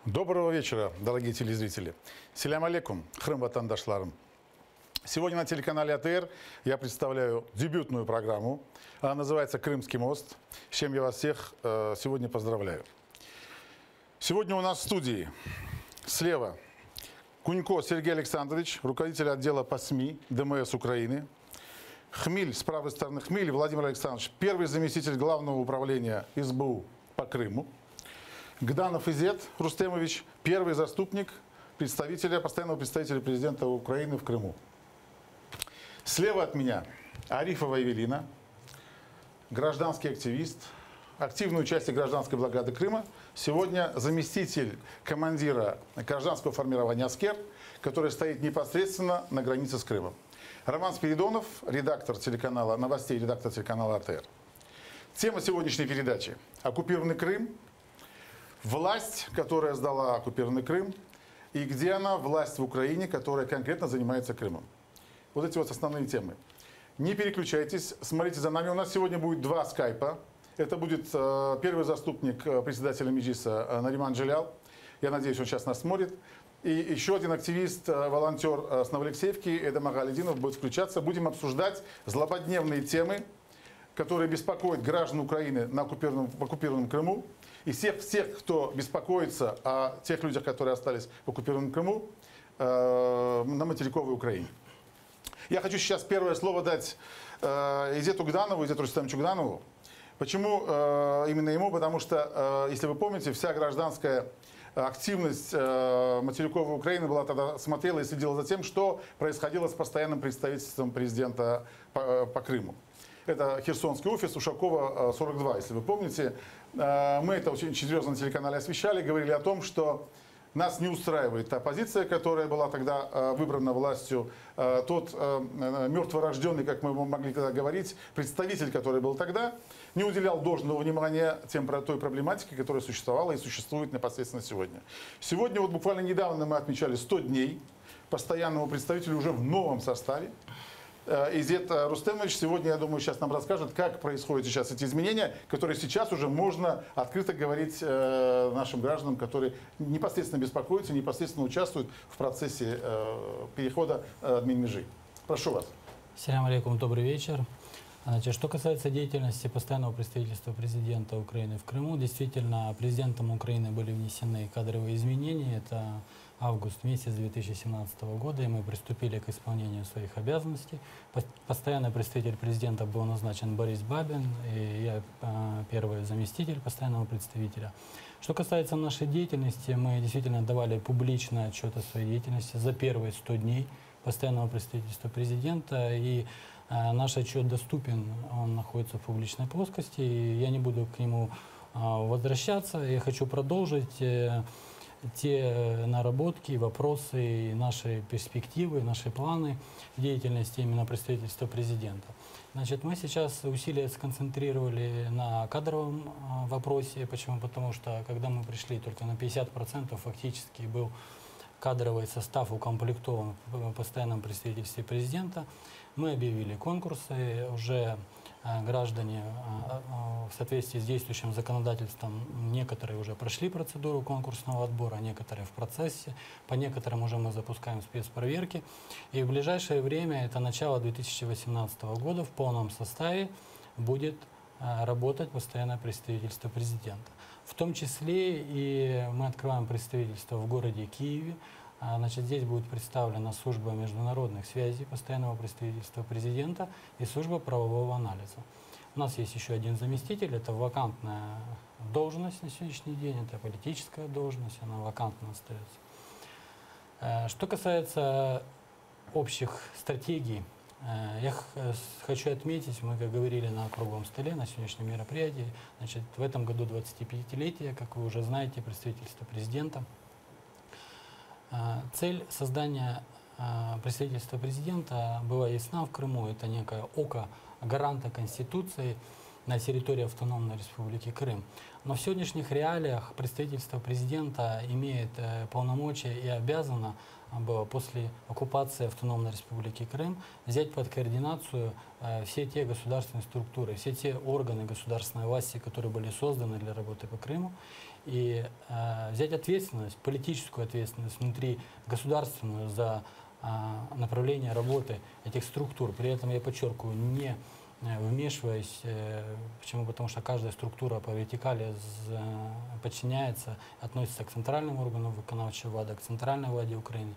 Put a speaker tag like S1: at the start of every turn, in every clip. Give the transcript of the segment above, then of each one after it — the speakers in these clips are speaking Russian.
S1: Доброго вечера, дорогие телезрители. Селям алейкум, хрым ватандашларым. Сегодня на телеканале АТР я представляю дебютную программу. Она называется «Крымский мост», с чем я вас всех сегодня поздравляю. Сегодня у нас в студии слева Кунько Сергей Александрович, руководитель отдела по СМИ ДМС Украины. Хмиль, с правой стороны Хмиль Владимир Александрович, первый заместитель главного управления СБУ по Крыму. Гданов Изет Рустемович, первый заступник постоянного представителя президента Украины в Крыму. Слева от меня Арифова Евелина, гражданский активист, активный участник гражданской блокады Крыма. Сегодня заместитель командира гражданского формирования «Аскер», который стоит непосредственно на границе с Крымом. Роман Спиридонов, редактор телеканала новостей, редактор телеканала АТР. Тема сегодняшней передачи – оккупированный Крым. Власть, которая сдала оккупированный Крым, и где она, власть в Украине, которая конкретно занимается Крымом. Вот эти вот основные темы. Не переключайтесь, смотрите за нами. У нас сегодня будет два скайпа. Это будет первый заступник председателя Меджлиса Нариман Джелял. Я надеюсь, он сейчас нас смотрит. И еще один активист, волонтер с Новоалексеевки, Эдем Агалидинов, будет включаться. Будем обсуждать злободневные темы, которые беспокоят граждан Украины в оккупированном Крыму. И всех, кто беспокоится о тех людях, которые остались в оккупированном Крыму, на материковой Украине. Я хочу сейчас первое слово дать Изету Гданову, Изету Рустемовичу Гданову. Почему именно ему? Потому что, если вы помните, вся гражданская активность материковой Украины была тогда, смотрела и следила за тем, что происходило с постоянным представительством президента по Крыму. Это Херсонский офис, Ушакова, 42, если вы помните. Мы это очень серьезно на телеканале освещали, говорили о том, что нас не устраивает та позиция, которая была тогда выбрана властью. Тот мертворожденный, как мы могли тогда говорить, представитель, который был тогда, не уделял должного внимания той проблематике, которая существовала и существует непосредственно сегодня. Сегодня, вот буквально недавно мы отмечали 100 дней постоянному представителю уже в новом составе. Изет Рустемович сегодня, я думаю, сейчас нам расскажет, как происходят сейчас эти изменения, которые сейчас уже можно открыто говорить нашим гражданам, которые непосредственно беспокоятся, непосредственно участвуют в процессе перехода админмежи. Прошу вас.
S2: Ассаляму алейкум, добрый вечер. Значит, что касается деятельности постоянного представительства президента Украины в Крыму, действительно, президентом Украины были внесены кадровые изменения. Это август месяц 2017 года, и мы приступили к исполнению своих обязанностей. Постоянный представитель президента был назначен Борис Бабин, и я первый заместитель постоянного представителя. Что касается нашей деятельности, мы действительно давали публичный отчет о своей деятельности за первые 100 дней постоянного представительства президента, и наш отчет доступен, он находится в публичной плоскости, и я не буду к нему возвращаться. Я хочу продолжить те наработки, вопросы, наши перспективы, наши планы деятельности именно представительства президента. Значит, мы сейчас усилия сконцентрировали на кадровом вопросе. Почему? Потому что, когда мы пришли, только на 50% фактически был кадровый состав укомплектован в постоянном представительстве президента. Мы объявили конкурсы, уже граждане в соответствии с действующим законодательством, некоторые уже прошли процедуру конкурсного отбора, некоторые в процессе, по некоторым уже мы запускаем спецпроверки. И в ближайшее время, это начало 2018 года, в полном составе будет работать постоянное представительство президента. В том числе и мы открываем представительство в городе Киеве. Значит, здесь будет представлена служба международных связей постоянного представительства президента и служба правового анализа. У нас есть еще один заместитель, это вакантная должность на сегодняшний день, это политическая должность, она вакантна остается. Что касается общих стратегий, я хочу отметить, мы, как говорили на круглом столе, на сегодняшнем мероприятии, значит, в этом году 25-летие, как вы уже знаете, представительства президента. Цель создания представительства президента была ясна в Крыму. Это некое око гаранта Конституции на территории автономной республики Крым. Но в сегодняшних реалиях представительство президента имеет полномочия и обязано было после оккупации автономной республики Крым взять под координацию все те государственные структуры, все те органы государственной власти, которые были созданы для работы по Крыму. и взять ответственность, политическую ответственность внутри государственную за направление работы этих структур. При этом я подчеркиваю, не вмешиваясь, почему? Потому что каждая структура по вертикали подчиняется, относится к центральным органам виконавчої влади, к центральной владе Украины.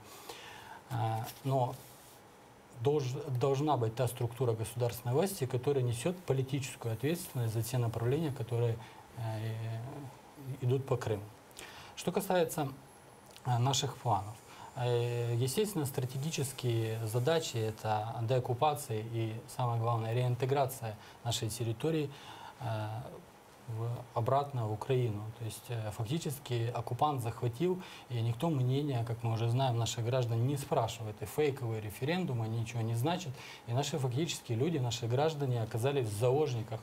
S2: Но должна быть та структура государственной власти, которая несет политическую ответственность за те направления, которые идут по Крыму. Что касается наших планов. Естественно, стратегические задачи – это деоккупация и, самое главное, реинтеграция нашей территории обратно в Украину. То есть фактически оккупант захватил, и никто мнения, как мы уже знаем, наших граждан не спрашивает. И фейковые референдумы ничего не значат. И наши фактически люди, наши граждане оказались в заложниках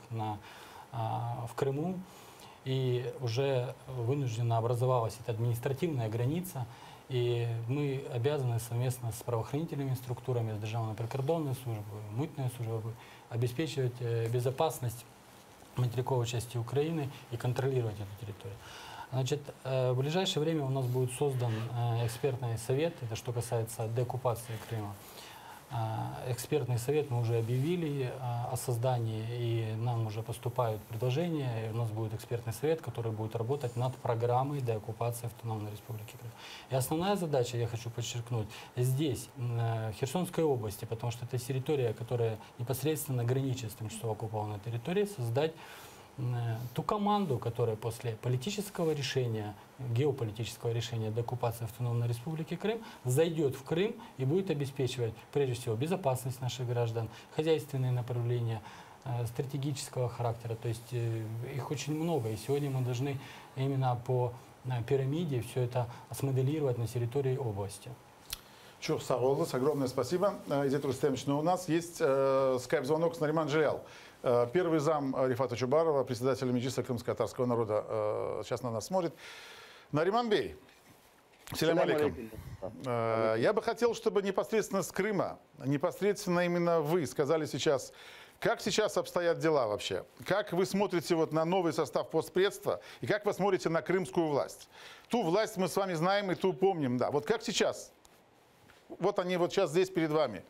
S2: в Крыму. И уже вынуждена образовалась эта административная граница. И мы обязаны совместно с правоохранительными структурами, с Державной прикордонной службой, мытной службой обеспечивать безопасность материковой части Украины и контролировать эту территорию. Значит, в ближайшее время у нас будет создан экспертный совет, это что касается деоккупации Крыма. Экспертный совет мы уже объявили о создании, и нам уже поступают предложения. И у нас будет экспертный совет, который будет работать над программой деоккупации Автономной Республики Крым. И основная задача, я хочу подчеркнуть, здесь, в Херсонской области, потому что это территория, которая непосредственно граничит с тимчасово оккупованной территорией, создать ту команду, которая после политического решения, геополитического решения деоккупации Автономной Республики Крым зайдет в Крым и будет обеспечивать, прежде всего, безопасность наших граждан, хозяйственные направления стратегического характера. То есть их очень много. И сегодня мы должны именно по пирамиде все это смоделировать на территории области.
S1: Чух Саголос, огромное спасибо. Изет Рустемович, но у нас есть скайп-звонок с Нариман Джиэл. Первый зам Рифата Чубарова, председателя Меджлиса крымско-татарского народа, сейчас на нас смотрит. Нариман Бей, селям алейкум. Я бы хотел, чтобы непосредственно с Крыма, непосредственно именно вы сказали сейчас, как сейчас обстоят дела вообще? Как вы смотрите вот на новый состав постпредства и как вы смотрите на крымскую власть? Ту власть мы с вами знаем и ту помним, да. Вот как сейчас? Вот они вот сейчас здесь перед вами.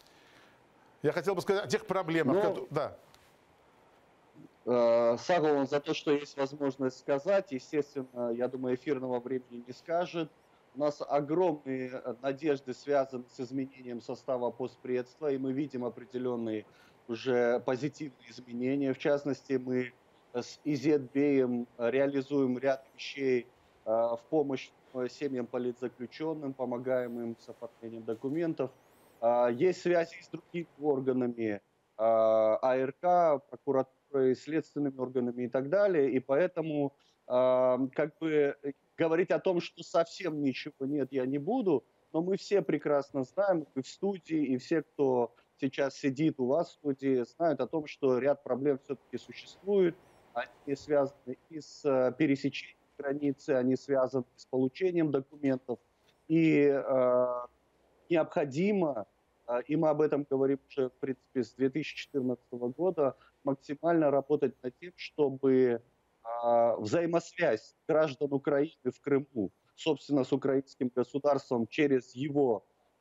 S1: Я хотел бы сказать о тех проблемах, да.
S3: Согласен за то, что есть возможность сказать. Естественно, я думаю, эфирного времени не скажет. У нас огромные надежды связаны с изменением состава постпредства, и мы видим определенные уже позитивные изменения. В частности, мы с Изетбеем реализуем ряд вещей в помощь семьям политзаключенным, помогаем им с оформлением документов. Есть связи с другими органами, АРК, прокуратурой, следственными органами и так далее. И поэтому как бы говорить о том, что совсем ничего нет, я не буду. Но мы все прекрасно знаем, и в студии, и все, кто сейчас сидит у вас в студии, знают о том, что ряд проблем все-таки существует. Они связаны и с пересечением границы, они связаны с получением документов. И необходимо, и мы об этом говорим уже, в принципе, с 2014 года, максимально работать над тем, чтобы взаимосвязь граждан Украины в Крыму, собственно, с украинским государством через его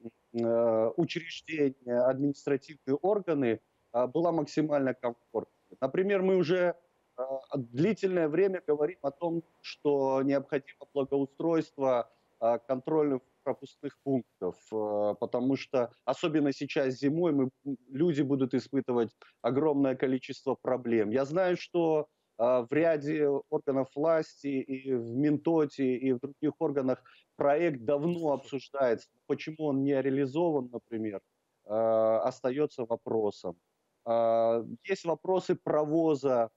S3: учреждения, административные органы, была максимально комфортной. Например, мы уже длительное время говорим о том, что необходимо благоустройство контрольных пропускных пунктов, потому что особенно сейчас зимой люди будут испытывать огромное количество проблем. Я знаю, что в ряде органов власти и в Минтоте, и в других органах проект давно обсуждается. Почему он не реализован, например, остается вопросом. Есть вопросы провоза,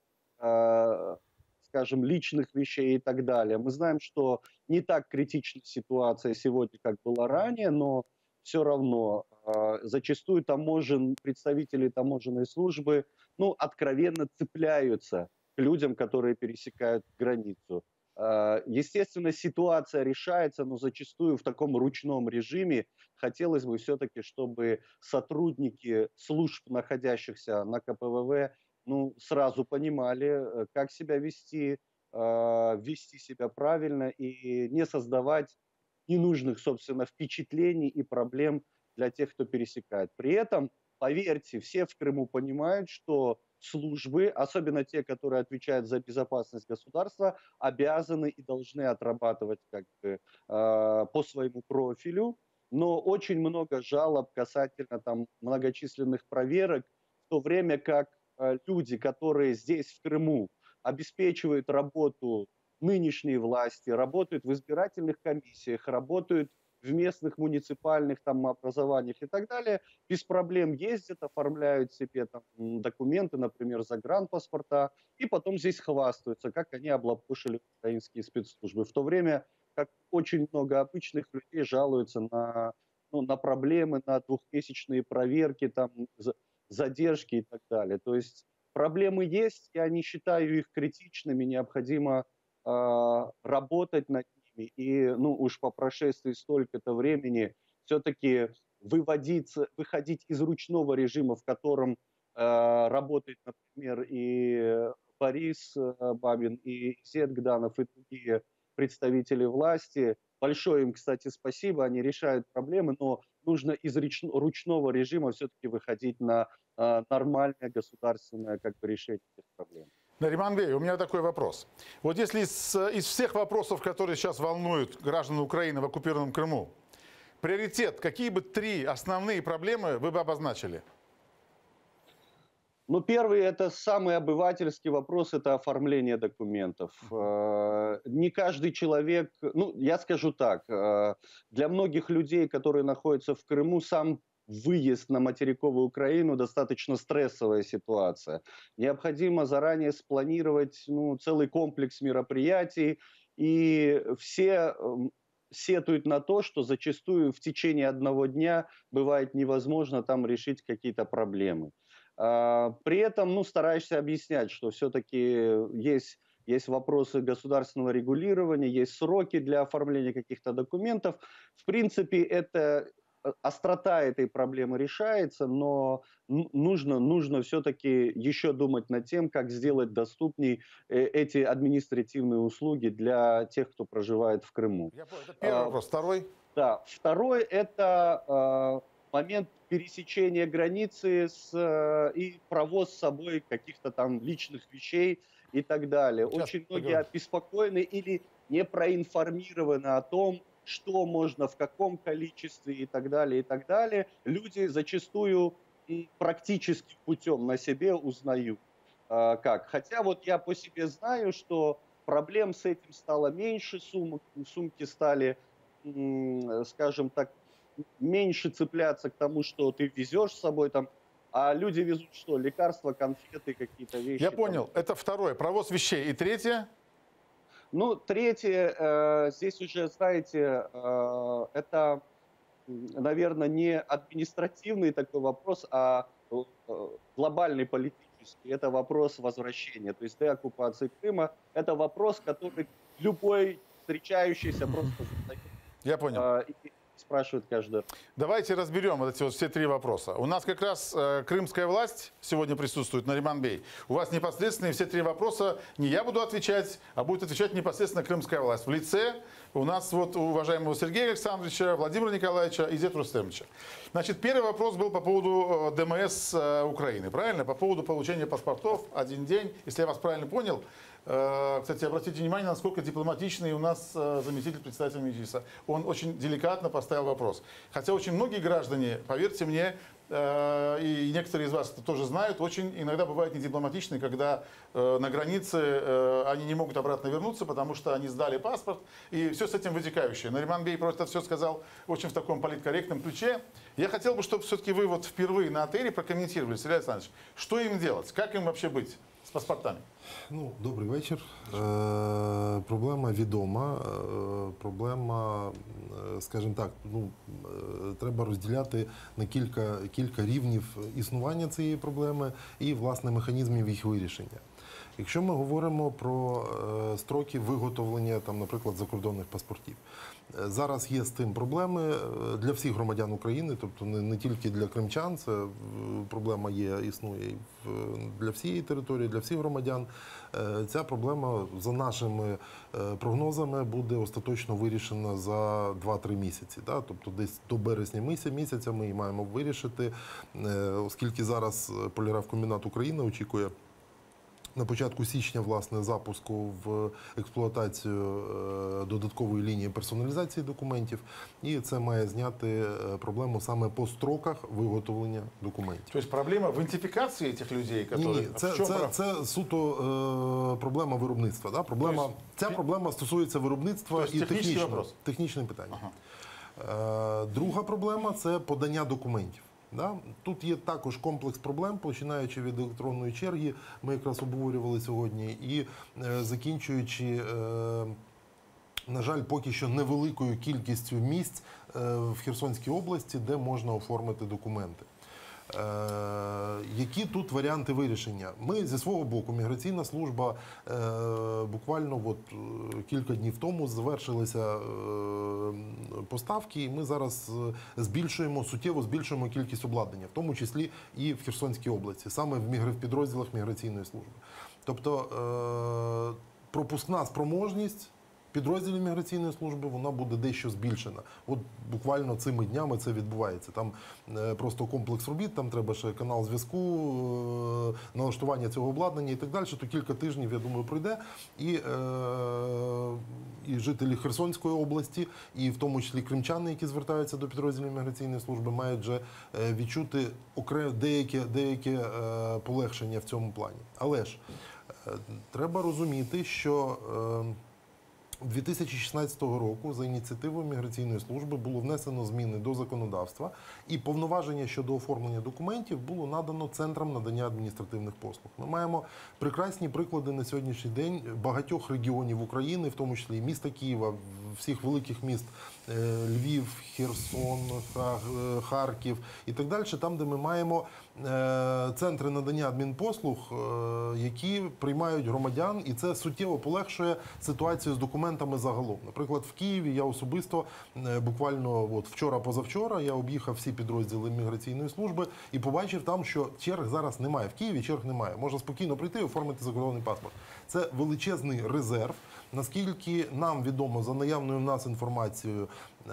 S3: скажем, личных вещей и так далее. Мы знаем, что не так критична ситуация сегодня, как была ранее, но все равно зачастую представители таможенной службы откровенно цепляются к людям, которые пересекают границу. Естественно, ситуация решается, но зачастую в таком ручном режиме. Хотелось бы все-таки, чтобы сотрудники служб, находящихся на КПВВ, сразу понимали, как себя вести, вести себя правильно и не создавать ненужных, собственно, впечатлений и проблем для тех, кто пересекает. При этом, поверьте, все в Крыму понимают, что службы, особенно те, которые отвечают за безопасность государства, обязаны и должны отрабатывать как бы по своему профилю. Но очень много жалоб касательно там многочисленных проверок, в то время как люди, которые здесь в Крыму обеспечивают работу нынешней власти, работают в избирательных комиссиях, работают в местных муниципальных там образованиях и так далее, без проблем ездят, оформляют себе там документы, например, загранпаспорта, и потом здесь хвастаются, как они облапошили украинские спецслужбы. В то время как очень много обычных людей жалуются на, ну, на проблемы, на двухмесячные проверки, там, задержки и так далее. То есть проблемы есть, я не считаю их критичными, необходимо работать над ними. И, ну, уж по прошествии столько-то времени все-таки выходить из ручного режима, в котором работает, например, и Борис Бабин, и Изет Гданов, и другие представители власти. Большое им, кстати, спасибо, они решают проблемы, но нужно из ручного режима все-таки выходить на нормальное государственное как бы, решение этих проблем.
S1: Нариман Бей, у меня такой вопрос. Вот если из всех вопросов, которые сейчас волнуют граждан Украины в оккупированном Крыму, приоритет, какие бы 3 основные проблемы вы бы обозначили?
S3: Ну, первый, это самый обывательский вопрос, это оформление документов. Не каждый человек, ну, я скажу так, для многих людей, которые находятся в Крыму, сам выезд на материковую Украину достаточно стрессовая ситуация. Необходимо заранее спланировать, ну, целый комплекс мероприятий, и все сетуют на то, что зачастую в течение одного дня бывает невозможно там решить какие-то проблемы. При этом, ну, стараешься объяснять, что все-таки есть вопросы государственного регулирования, есть сроки для оформления каких-то документов. В принципе, острота этой проблемы решается, но нужно все-таки еще думать над тем, как сделать доступней эти административные услуги для тех, кто проживает в Крыму.
S1: Я понял, это первый вопрос. Второй?
S3: Да, второй – это момент пересечения границы и провоз с собой каких-то там личных вещей и так далее.
S1: Сейчас
S3: Очень многие
S1: поговорим.
S3: обеспокоены или не проинформированы о том, что можно, в каком количестве и так далее, и так далее. Люди зачастую практическим путем на себе узнают. Как. Хотя вот я по себе знаю, что проблем с этим стало меньше, сумки стали, скажем так, меньше цепляться к тому, что ты везешь с собой там, а люди везут что? Лекарства, конфеты, какие-то вещи.
S1: Я понял. Это второе. Провоз вещей. И третье?
S3: Ну, третье, здесь уже, знаете, это, наверное, не административный такой вопрос, а глобальный политический. Это вопрос возвращения, то есть деоккупации Крыма. Это вопрос, который любой встречающийся просто задает.
S1: Я понял.
S3: И спрашивает каждый раз.
S1: Давайте разберем вот эти вот все 3 вопроса. У нас как раз крымская власть сегодня присутствует, Нариман Бей. У вас непосредственно все 3 вопроса не я буду отвечать, а будет отвечать непосредственно крымская власть. В лице у нас вот уважаемого Сергея Александровича, Владимира Николаевича и Изета Рустемовича. Значит, первый вопрос был по поводу ДМС Украины, правильно? По поводу получения паспортов, 1 день, если я вас правильно понял. Кстати, обратите внимание, насколько дипломатичный у нас заместитель председателя Меджлиса. Он очень деликатно поставил вопрос. Хотя очень многие граждане, поверьте мне, и некоторые из вас это тоже знают, очень иногда бывают недипломатичны, когда на границе они не могут обратно вернуться, потому что они сдали паспорт, и все с этим вытекающее. Нариман Бей просто все сказал очень в таком политкорректном ключе. Я хотел бы, чтобы все-таки вы вот впервые на АТРе прокомментировали, Сергей Александрович, что им делать, как им вообще быть з паспортами?
S4: Ну, добрий вечір. Проблема відома. Проблема, скажімо так, треба розділяти на кілька рівнів існування цієї проблеми і, власне, механізмів їх вирішення. Якщо ми говоримо про строки виготовлення, там, наприклад, закордонних паспортів, зараз є з тим проблеми для всіх громадян України, тобто не тільки для кримчан, це проблема існує для всієї території, для всіх громадян. Ця проблема, за нашими прогнозами, буде остаточно вирішена за 2-3 місяці. Да? Тобто десь до березня місяця ми її маємо вирішити, оскільки зараз Поліграфкомбінат України очікує на початку січня, власне, запуску в експлуатацію додаткової лінії персоналізації документів, і це має зняти проблему саме по строках виготовлення документів.
S1: Тобто проблема в ідентифікації цих людей, які...
S4: Ні, це суто проблема виробництва. Да? Ця проблема стосується виробництва і технічне питання. Ага. Друга проблема – це подання документів. Да? Тут є також комплекс проблем, починаючи від електронної черги, ми якраз обговорювали сьогодні, і закінчуючи, на жаль, поки що невеликою кількістю місць в Херсонській області, де можна оформити документи. Які тут варіанти вирішення? Ми зі свого боку, міграційна служба, буквально кілька днів тому завершилися поставки, і ми зараз суттєво збільшуємо кількість обладнання, в тому числі і в Херсонській області, саме в підрозділах міграційної служби. Тобто пропускна спроможність підрозділів міграційної служби, вона буде дещо збільшена. От буквально цими днями це відбувається. Там просто комплекс робіт, там треба ще канал зв'язку, налаштування цього обладнання і так далі. То кілька тижнів, я думаю, пройде. І жителі Херсонської області, і в тому числі кримчани, які звертаються до підрозділів міграційної служби, мають вже відчути деяке полегшення в цьому плані. Але ж треба розуміти, що 2016 року за ініціативою міграційної служби було внесено зміни до законодавства, і повноваження щодо оформлення документів було надано центрам надання адміністративних послуг. Ми маємо прекрасні приклади на сьогоднішній день багатьох регіонів України, в тому числі і міста Києва, всіх великих міст Львів, Херсон, Харків і так далі, там, де ми маємо центри надання адмінпослуг, які приймають громадян, і це суттєво полегшує ситуацію з документами загалом. Наприклад, в Києві я особисто буквально вчора-позавчора я об'їхав всі підрозділи міграційної служби і побачив там, що черг зараз немає. В Києві черг немає. Можна спокійно прийти і оформити закордонний паспорт. Це величезний резерв. Наскільки нам відомо, за наявною в нас інформацією,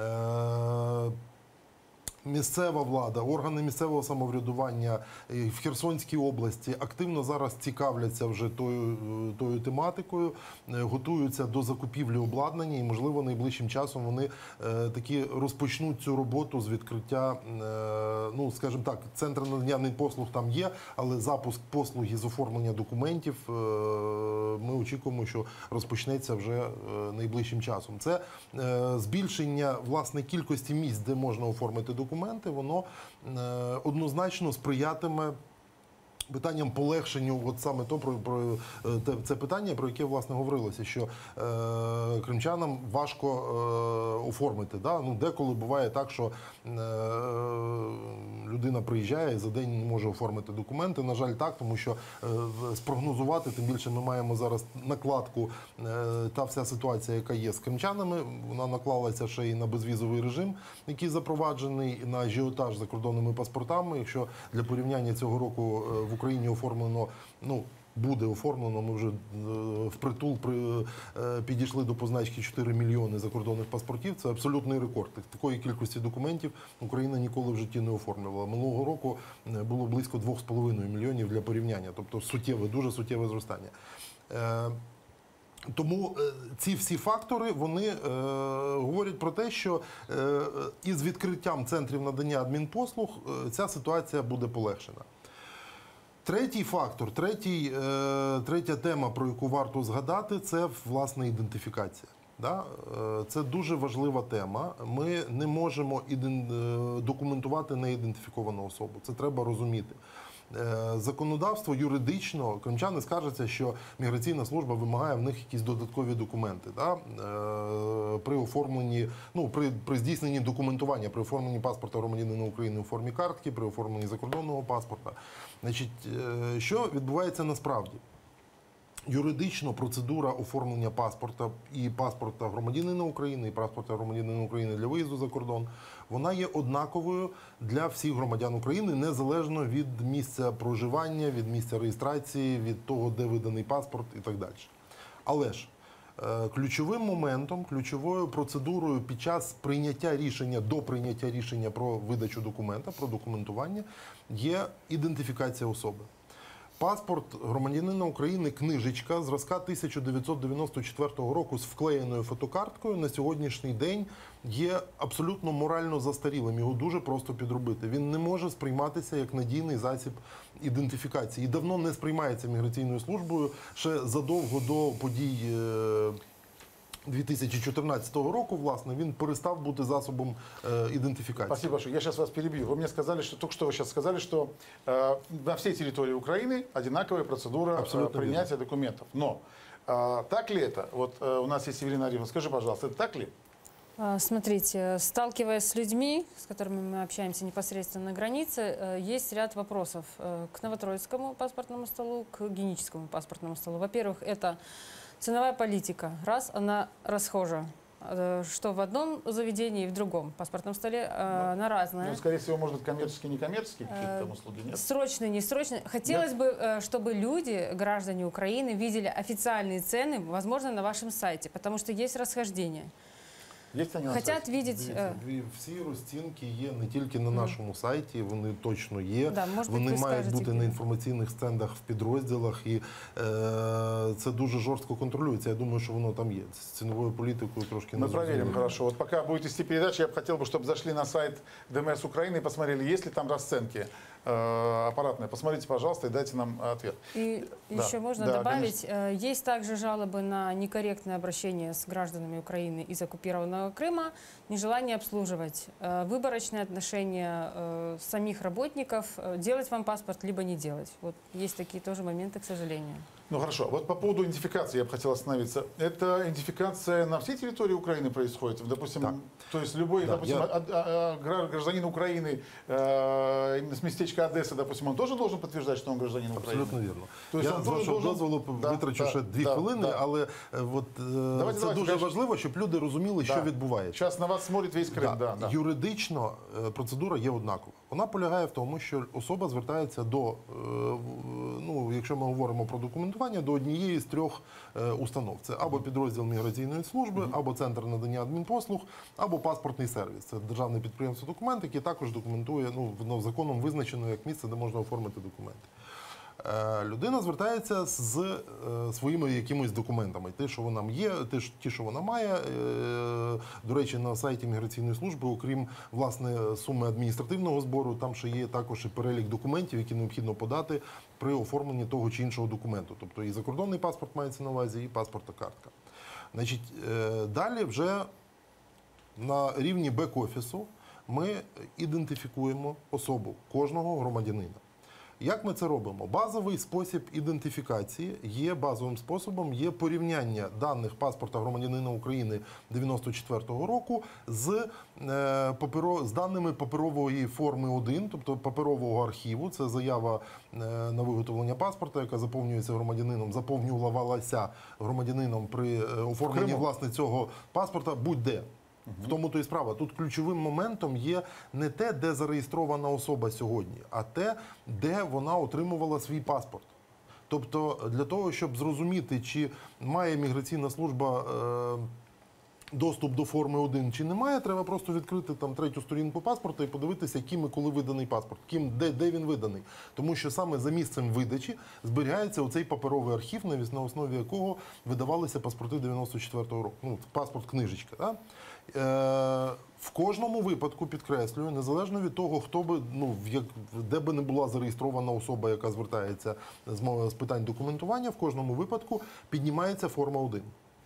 S4: місцева влада, органи місцевого самоврядування в Херсонській області активно зараз цікавляться вже тою тематикою, готуються до закупівлі обладнання і, можливо, найближчим часом вони таки розпочнуть цю роботу з відкриття, скажімо так, центр надання послуг там є, але запуск послуги з оформлення документів ми очікуємо, що розпочнеться вже найближчим часом. Це збільшення, власне, кількості місць, де можна оформити документи, воно однозначно сприятиме питанням полегшенню, от саме це питання, про яке, власне, говорилося, що кримчанам важко оформити. Да? Деколи буває так, що людина приїжджає і за день не може оформити документи. На жаль, так, тому що спрогнозувати, тим більше ми маємо зараз накладку, та вся ситуація, яка є з кримчанами, вона наклалася ще і на безвізовий режим, який запроваджений, на ажіотаж за кордонними паспортами. Якщо для порівняння цього року в Україні оформлено, буде оформлено, ми вже впритул підійшли до позначки 4 мільйони закордонних паспортів. Це абсолютний рекорд. Такої кількості документів Україна ніколи в житті не оформлювала. Минулого року було близько 2,5 мільйонів для порівняння. Тобто дуже суттєве зростання. Тому ці всі фактори, вони говорять про те, що із відкриттям центрів надання адмінпослуг ця ситуація буде полегшена. Третій фактор, третя тема, про яку варто згадати, це, власне, ідентифікація. Да? Це дуже важлива тема. Ми не можемо документувати неідентифіковану особу. Це треба розуміти. Законодавство юридично, кримчани скаржаться, що міграційна служба вимагає в них якісь додаткові документи. Да? При оформленні, при здійсненні документування, при оформленні паспорта громадянина України у формі картки, при оформленні закордонного паспорта. Значить, що відбувається насправді? Юридично процедура оформлення паспорта і паспорта громадянина України, і паспорта громадянина України для виїзду за кордон, вона є однаковою для всіх громадян України, незалежно від місця проживання, від місця реєстрації, від того, де виданий паспорт і так далі. Але ж ключовим моментом, ключовою процедурою під час прийняття рішення, до прийняття рішення про видачу документа, про документування, є ідентифікація особи. Паспорт громадянина України, книжечка зразка 1994 року з вклеєною фотокарткою на сьогоднішній день є абсолютно морально застарілим. Його дуже просто підробити. Він не може сприйматися як надійний засіб ідентифікації. І давно не сприймається міграційною службою ще задовго до подій 2014 року, власне, він перестав бути засобом идентификации.
S1: Спасибо большое. Я сейчас вас перебью. Вы мне сказали, что только что вы сейчас сказали, что на всей территории Украины одинаковая процедура принятия документов. Но так ли это? Вот у нас есть Северина Арифовна. Скажи, пожалуйста, это так ли?
S5: Смотрите, сталкиваясь с людьми, с которыми мы общаемся непосредственно на границе, есть ряд вопросов к новотроицкому паспортному столу, к геническому паспортному столу. Во-первых, это ценовая политика. Раз, она расхожа. Что в одном заведении и в другом паспортном столе она разная.
S1: Ну, скорее всего, может быть, коммерческие, некоммерческие какие-то там услуги, нет?
S5: Срочные, несрочные. Хотелось бы, чтобы люди, граждане Украины, видели официальные цены, возможно, на вашем сайте, потому что есть расхождение.
S1: Есть они на
S5: Хотят
S1: сайте?
S5: видеть...
S4: Всі розцінки є не тільки на нашому сайті, вони точно є.
S5: Да, може бути,
S4: вони
S5: ви
S4: мають
S5: скажете,
S4: бути на інформаційних стендах в підрозділах, і це дуже жорстко контролюється. Я думаю, що воно там є. З ціновою політикою трошки не
S1: Мы проверим,
S4: зрозуміло.
S1: хорошо. Вот пока будете вести передачу, я бы хотел, чтобы зашли на сайт ДМС Украины и посмотрели, есть ли там расценки аппаратные. Посмотрите, пожалуйста, и дайте нам ответ.
S5: И
S1: Да,
S5: еще можно
S1: да,
S5: добавить, есть также жалобы на некорректное обращение с гражданами Украины из оккупированного Крыма, нежелание обслуживать, выборочное отношение самих работников, делать вам паспорт, либо не делать. Вот есть такие тоже моменты, к сожалению.
S1: Ну хорошо, вот по поводу идентификации я бы хотел остановиться. Это идентификация на всей территории Украины происходит? Допустим,
S4: Да.
S1: то есть любой,
S4: Да,
S1: допустим, гражданин Украины именно с местечка Одессы, допустим, он тоже должен подтверждать, что он гражданин Украины?
S4: Абсолютно вірно.
S1: То есть
S4: Я
S1: он
S4: з
S1: тоже
S4: вашого
S1: должен-
S4: дозволу
S1: Да,
S4: витрачу
S1: да,
S4: ще 2
S1: да,
S4: хвилини,
S1: да.
S4: але
S1: Давайте,
S4: це дуже
S1: скажіть.
S4: важливо, щоб люди розуміли, що
S1: Да.
S4: відбувається.
S1: Сейчас на вас смотрит весь Крым, да, да.
S4: Юридично процедура є однакова. Вона полягає в тому, що особа звертається до, ну, якщо ми говоримо про документування, до однієї з 3 установ. Це або підрозділ міграційної служби, або центр надання адмінпослуг, або паспортний сервіс. Це державне підприємство «Документ», яке також документує, ну, воно законом визначено як місце, де можна оформити документи. Людина звертається з своїми якимись документами. Те, що вона є, ті, що вона має. До речі, на сайті міграційної служби, окрім власне суми адміністративного збору, там ще є також і перелік документів, які необхідно подати при оформленні того чи іншого документу. Тобто і закордонний паспорт мається на увазі, і паспортна картка. Значить, далі вже на рівні бек-офісу ми ідентифікуємо особу кожного громадянина. Як ми це робимо? Базовий спосіб ідентифікації є базовим способом, є порівняння даних паспорта громадянина України 94-го року з даними паперової форми 1, тобто паперового архіву. Це заява на виготовлення паспорта, яка заповнюється громадянином, заповнювалася громадянином при оформленні власне цього паспорта будь-де. В тому то і справа. Тут ключовим моментом є не те, де зареєстрована особа сьогодні, а те, де вона отримувала свій паспорт. Тобто для того, щоб зрозуміти, чи має міграційна служба доступ до форми 1 чи немає, треба просто відкрити там 3-ю сторінку паспорта і подивитися, ким і коли виданий паспорт, де він виданий. Тому що саме за місцем видачі зберігається оцей паперовий архів, на основі якого видавалися паспорти 94-го року. Ну, паспорт-книжечка. Да? В кожному випадку, підкреслюю, незалежно від того, хто би, ну, де би не була зареєстрована особа, яка звертається з питань документування, в кожному випадку піднімається форма 1.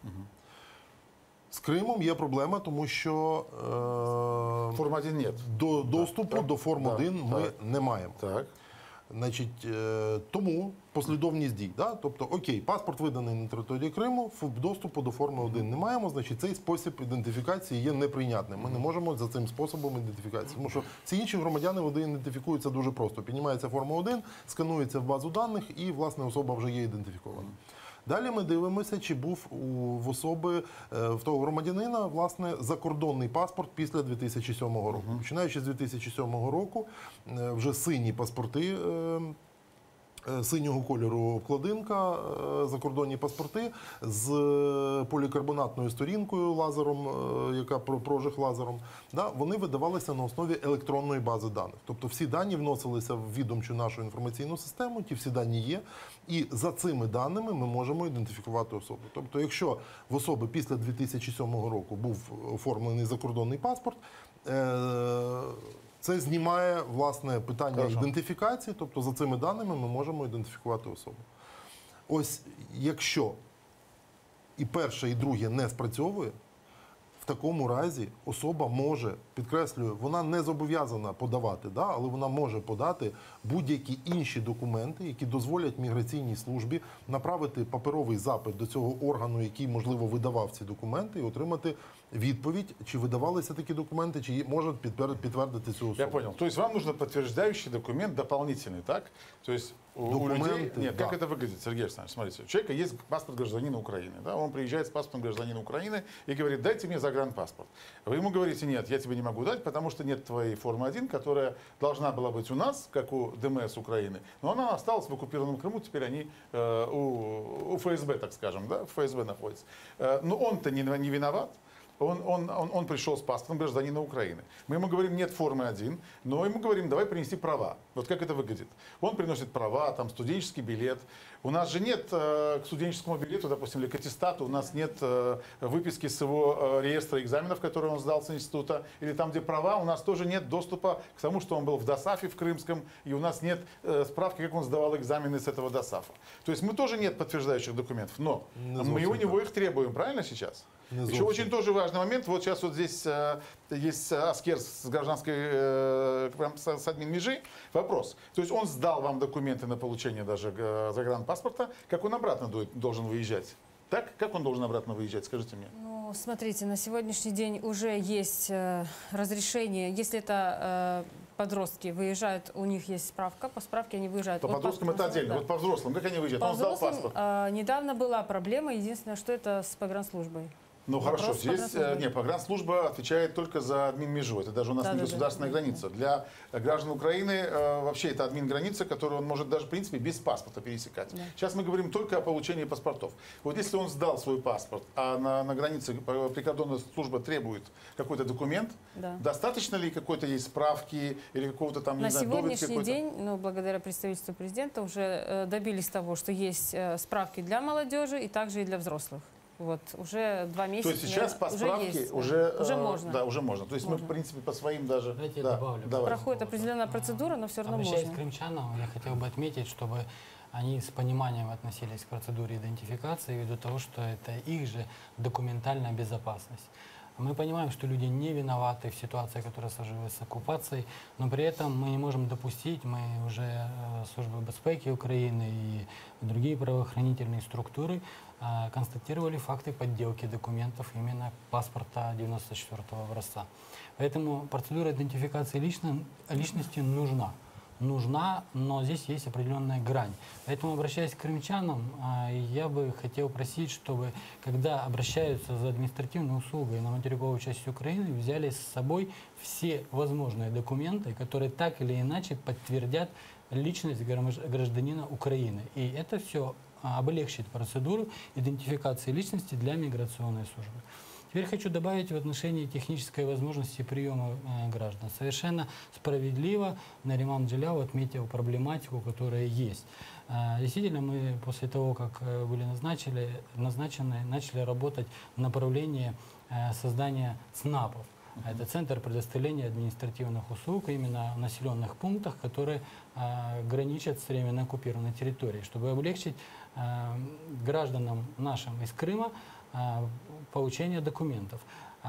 S4: З Кримом є проблема, тому що
S1: Формы 1 нет.
S4: доступу до форм 1 ми не маємо.
S1: Так.
S4: Значить, тому послідовність дій. Да? Тобто, окей, паспорт виданий на території Криму, доступу до форми 1 не маємо, значить цей спосіб ідентифікації є неприйнятним. Ми не можемо за цим способом ідентифікації. Тому що всі інші громадяни вони ідентифікуються дуже просто. Піднімається форма 1, сканується в базу даних і, власне, особа вже є ідентифікована. Далі ми дивимося, чи був в особи, в того громадянина, власне, закордонний паспорт після 2007 року. Починаючи з 2007 року, вже сині паспорти, синього кольору обкладинка, закордонні паспорти з полікарбонатною сторінкою лазером, яка прожиг лазером, да, вони видавалися на основі електронної бази даних. Тобто всі дані вносилися в відомчу нашу інформаційну систему, ті всі дані є, і за цими даними ми можемо ідентифікувати особу. Тобто, якщо в особи після 2007 року був оформлений закордонний паспорт, це знімає, власне, питання ідентифікації, тобто за цими даними ми можемо ідентифікувати особу. Ось якщо і перше, і друге не спрацьовує, в такому разі особа може, підкреслюю, вона не зобов'язана подавати, да, але вона може подати будь-які інші документи, які дозволять міграційній службі направити паперовий запит до цього органу, який, можливо, видавав ці документи, і отримати відповідь, чи видавалися такі документы, чи можуть підтвердити цю особу.
S1: Я понял. То есть вам нужен подтверждающий документ дополнительный, так? То есть у людей... Нет,
S4: да.
S1: как это выглядит, Сергей Александрович? Смотрите, у человека есть паспорт гражданина Украины. Да? Он приезжает с паспортом гражданина Украины и говорит, дайте мне загранпаспорт. Вы ему говорите, нет, я тебе не могу дать, потому что нет твоей формы 1, которая должна была быть у нас, как у ДМС Украины, но она осталась в оккупированном Крыму, теперь они у ФСБ, так скажем, да? в ФСБ находятся. Но он-то не виноват. Он пришел с паспортом гражданина Украины. Мы ему говорим, нет формы 1, но ему говорим, давай принеси права. Вот как это выглядит. Он приносит права, там студенческий билет. У нас же нет к студенческому билету, допустим, или к аттестату, у нас нет выписки с его реестра экзаменов, которые он сдал с института. Или там, где права, у нас тоже нет доступа к тому, что он был в ДОСАФе в Крымском, и у нас нет справки, как он сдавал экзамены с этого ДОСАФа. То есть мы тоже нет подтверждающих документов, но мы у него их требуем, правильно сейчас? Еще очень тоже важный момент. Вот сейчас вот здесь есть Аскер с гражданской, с админ межи. Вопрос. То есть он сдал вам документы на получение даже загранпаспорта. Как он обратно должен выезжать? Так? Как он должен обратно выезжать? Скажите мне.
S5: Ну, смотрите, на сегодняшний день уже есть разрешение, если это подростки выезжают, у них есть справка, по справке они выезжают.
S1: По подросткам это отдельно,
S5: да.
S1: вот по взрослым, как они выезжают?
S5: По
S1: Он сдал
S5: взрослым,
S1: паспорт.
S5: недавно была проблема, единственное, что это с погранслужбой.
S1: Ну
S5: Вопрос
S1: хорошо, здесь
S5: погранслужбы.
S1: погранслужба отвечает только за админ-межу. Это даже у нас
S5: Да,
S1: не
S5: да,
S1: государственная
S5: да.
S1: граница. Для граждан Украины вообще это админ-граница, которую он может даже в принципе без паспорта пересекать.
S5: Да.
S1: Сейчас мы говорим только о получении паспортов. Вот если он сдал свой паспорт, а на границе прикордонная служба требует какой-то документ,
S5: Да.
S1: достаточно ли какой-то есть справки или какого-то там,
S5: На
S1: не знаю, доводки
S5: сегодняшний
S1: какой-то?
S5: день, ну, благодаря представительству президента, уже добились того, что есть справки для молодежи и также и для взрослых. Вот, уже 2 месяца.
S1: То есть сейчас по
S5: уже
S1: справке
S5: есть,
S1: уже
S5: можно.
S1: Да, уже можно. То есть мы,
S5: Можно.
S1: в принципе, по своим даже...
S2: Давайте я
S1: да,
S2: добавлю.
S1: давай.
S5: Проходит определенная процедура, но все равно
S2: Обращаясь
S5: можно.
S2: к крымчанам, я хотел бы отметить, чтобы они с пониманием относились к процедуре идентификации ввиду того, что это их же документальная безопасность. Мы понимаем, что люди не виноваты в ситуации, которая сложилась с оккупацией, но при этом мы не можем допустить, мы уже службы безпеки Украины и другие правоохранительные структуры констатировали факты подделки документов именно паспорта 94-го образца. Поэтому процедура идентификации личности нужна, но здесь есть определенная грань. Поэтому, обращаясь к крымчанам, я бы хотел просить, чтобы, когда обращаются за административной услугой на материковую часть Украины, взяли с собой все возможные документы, которые так или иначе подтвердят личность гражданина Украины. И это все облегчит процедуру идентификации личности для миграционной службы. Теперь хочу добавить в отношении технической возможности приема граждан. Совершенно справедливо Нариман Джиляу отметил проблематику, которая есть. Действительно, мы после того, как были назначены, начали работать в направлении создания ЦНАПов. Это Центр предоставления административных услуг именно в населенных пунктах, которые граничат с временно оккупированной территорией, чтобы облегчить гражданам нашим из Крыма получение документов.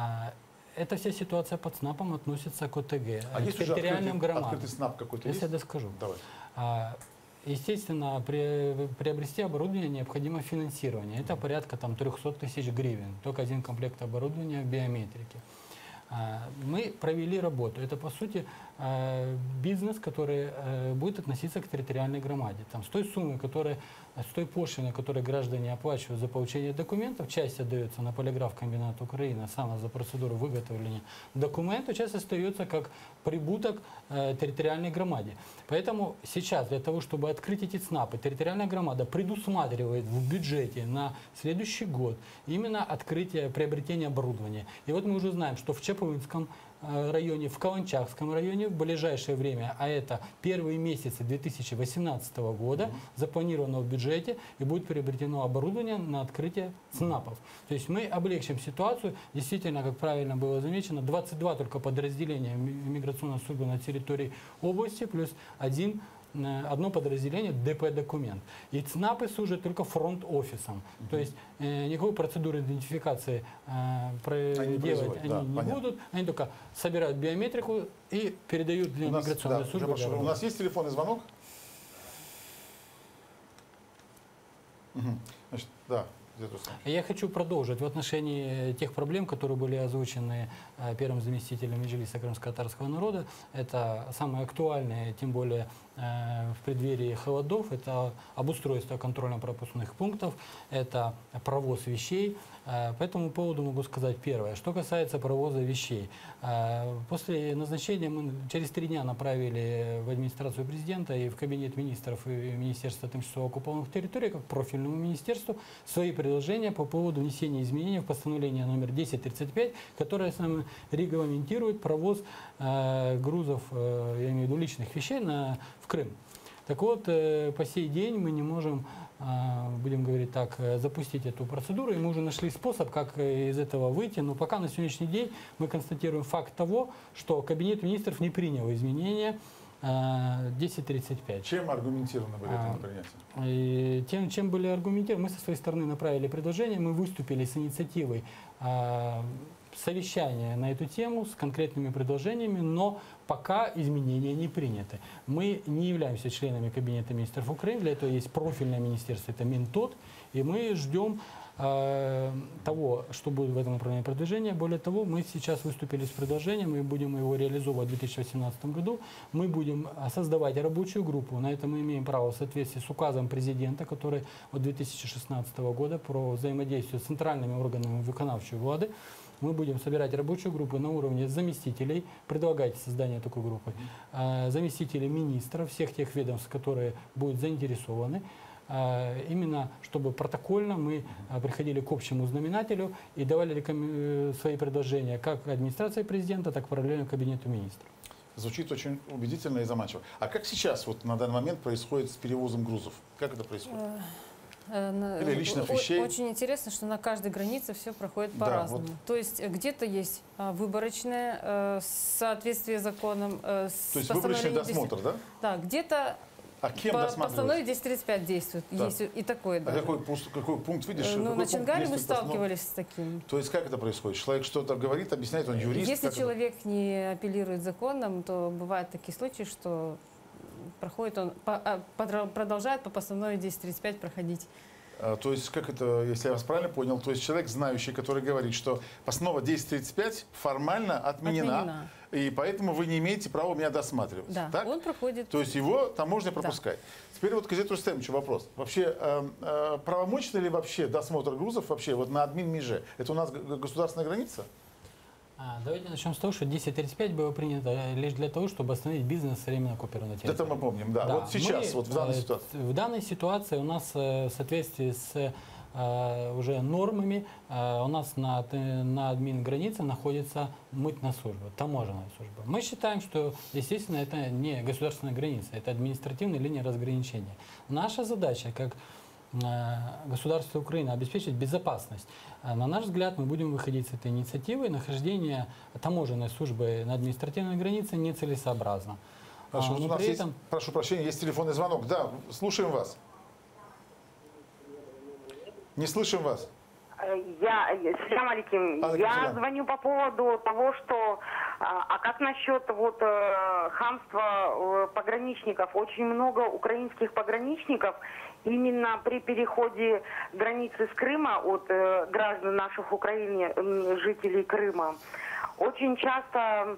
S2: Эта вся ситуация под СНАПом относится к ОТГ,
S1: А
S2: к
S1: есть уже
S2: территориальным громадам.
S1: открытый СНАП какой-то
S2: Если
S1: есть?
S2: я доскажу.
S1: Давай.
S2: Естественно, приобрести оборудование необходимо финансирование. Это порядка 300 тысяч гривен. Только один комплект оборудования в биометрике. Мы провели работу. Это, по сути, бизнес, который будет относиться к территориальной громаде. Там, с той суммы, с той пошлины, которую граждане оплачивают за получение документов, часть отдается на полиграф-комбинат Украины, сама за процедуру выготовления документов, часть остается как прибуток территориальной громаде. Поэтому сейчас для того, чтобы открыть эти ЦНАПы, территориальная громада предусматривает в бюджете на следующий год именно приобретение оборудования. И вот мы уже знаем, что в Чаплынском районе, в Каланчакском районе в ближайшее время, а это первые месяцы 2018 года, запланировано в бюджете и будет приобретено оборудование на открытие ЦНАПов. То есть мы облегчим ситуацию. Действительно, как правильно было замечено, 22 только подразделения миграционной службы на территории области, плюс одно подразделение ДП-документ. И ЦНАПы служат только фронт-офисом. То есть никакой процедуры идентификации делать они не будут. Они только собирают биометрику и передают для миграционной службы.
S1: У нас есть телефонный звонок? Значит, да.
S2: Я хочу продолжить в отношении тех проблем, которые были озвучены первым заместителем Меджлиса крымско-татарского народа. Это самое актуальное, тем более в преддверии холодов. Это обустройство контрольно-пропускных пунктов, это провоз вещей. По этому поводу могу сказать первое. Что касается провоза вещей. После назначения мы через 3 дня направили в администрацию президента и в кабинет министров и Министерство тимчасово оккупированных территорий, как профильному министерству, свои предложения по поводу внесения изменений в постановление номер 1035, которое регламентирует провоз грузов, я имею в виду личных вещей, в Крым. Так вот, по сей день мы не можем, будем говорить так, запустить эту процедуру, и мы уже нашли способ, как из этого выйти, но пока на сегодняшний день мы констатируем факт того, что Кабинет министров не принял изменения 1035.
S1: Чем аргументированы были это принятие?
S2: Чем были аргументированы? Мы со своей стороны направили предложение, мы выступили с инициативой совещания на эту тему с конкретными предложениями, но пока изменения не приняты. Мы не являемся членами Кабинета министров Украины, для этого есть профильное министерство, это Минтод, и мы ждем того, что будет в этом направлении продвижения. Более того, мы сейчас выступили с предложением, мы будем его реализовывать в 2018 году. Мы будем создавать рабочую группу. На это мы имеем право в соответствии с указом президента, который от 2016 года про взаимодействие с центральными органами виконавчей власти. Мы будем собирать рабочую группу на уровне заместителей, предлагайте создание такой группы, заместителей министров, всех тех ведомств, которые будут заинтересованы, именно чтобы протокольно мы приходили к общему знаменателю и давали свои предложения как администрации президента, так и параллельно Кабинету министров.
S1: Звучит очень убедительно и заманчиво. А как сейчас, вот на данный момент, происходит с перевозом грузов? Как это происходит? Или личных вещей?
S5: Очень интересно, что на каждой границе все проходит по-разному.
S1: вот.
S5: То есть где-то есть выборочное соответствие с законом.
S1: То есть выборочный досмотр, да?
S5: Да, где-то
S1: кем
S5: по
S1: досматривать?
S5: постановлению 1035 действует.
S1: Да.
S5: Есть и такое.
S1: А какой пункт видишь?
S5: Ну,
S1: Какой
S5: на
S1: пункт
S5: Чонгаре мы
S1: действует постанов-
S5: сталкивались с таким.
S1: То есть как это происходит? Человек что-то говорит, объясняет, он юрист?
S5: Если
S1: как это?
S5: человек не апеллирует законом, то бывают такие случаи, что проходит он, продолжает по постановлению 1035 проходить.
S1: То есть, как это, если я вас правильно понял, то есть человек, знающий, который говорит, что постанова 1035 формально отменена, и поэтому вы не имеете права меня досматривать.
S5: Да,
S1: так?
S5: он проходит.
S1: То есть его там можно пропускать. Теперь вот к Казету Рустемовичу вопрос. Вообще, правомочный ли вообще досмотр грузов вообще вот на админ-меже? Это у нас государственная граница?
S2: Давайте начнем с того, что 1035 было принято лишь для того, чтобы остановить бизнес временно оккупированной территории.
S1: Это мы помним, да. Вот сейчас, вот в данной ситуации.
S2: В данной ситуации у нас в соответствии с уже нормами у нас на админ-границе находится мытная служба, таможенная служба. Мы считаем, что, естественно, это не государственная граница, это административная линия разграничения. Наша задача, как государство Украины, обеспечить безопасность. На наш взгляд, мы будем выходить с этой инициативой. Нахождение таможенной службы на административной границе нецелесообразно.
S1: Хорошо, у нас есть, прошу прощения, есть телефонный звонок. Да, слушаем вас. Не слышим вас.
S6: Салям алейкум. Я звоню по поводу того, что А как насчет вот хамства пограничников? Очень много украинских пограничников именно при переходе границы с Крыма от граждан наших Украине, жителей Крыма, очень часто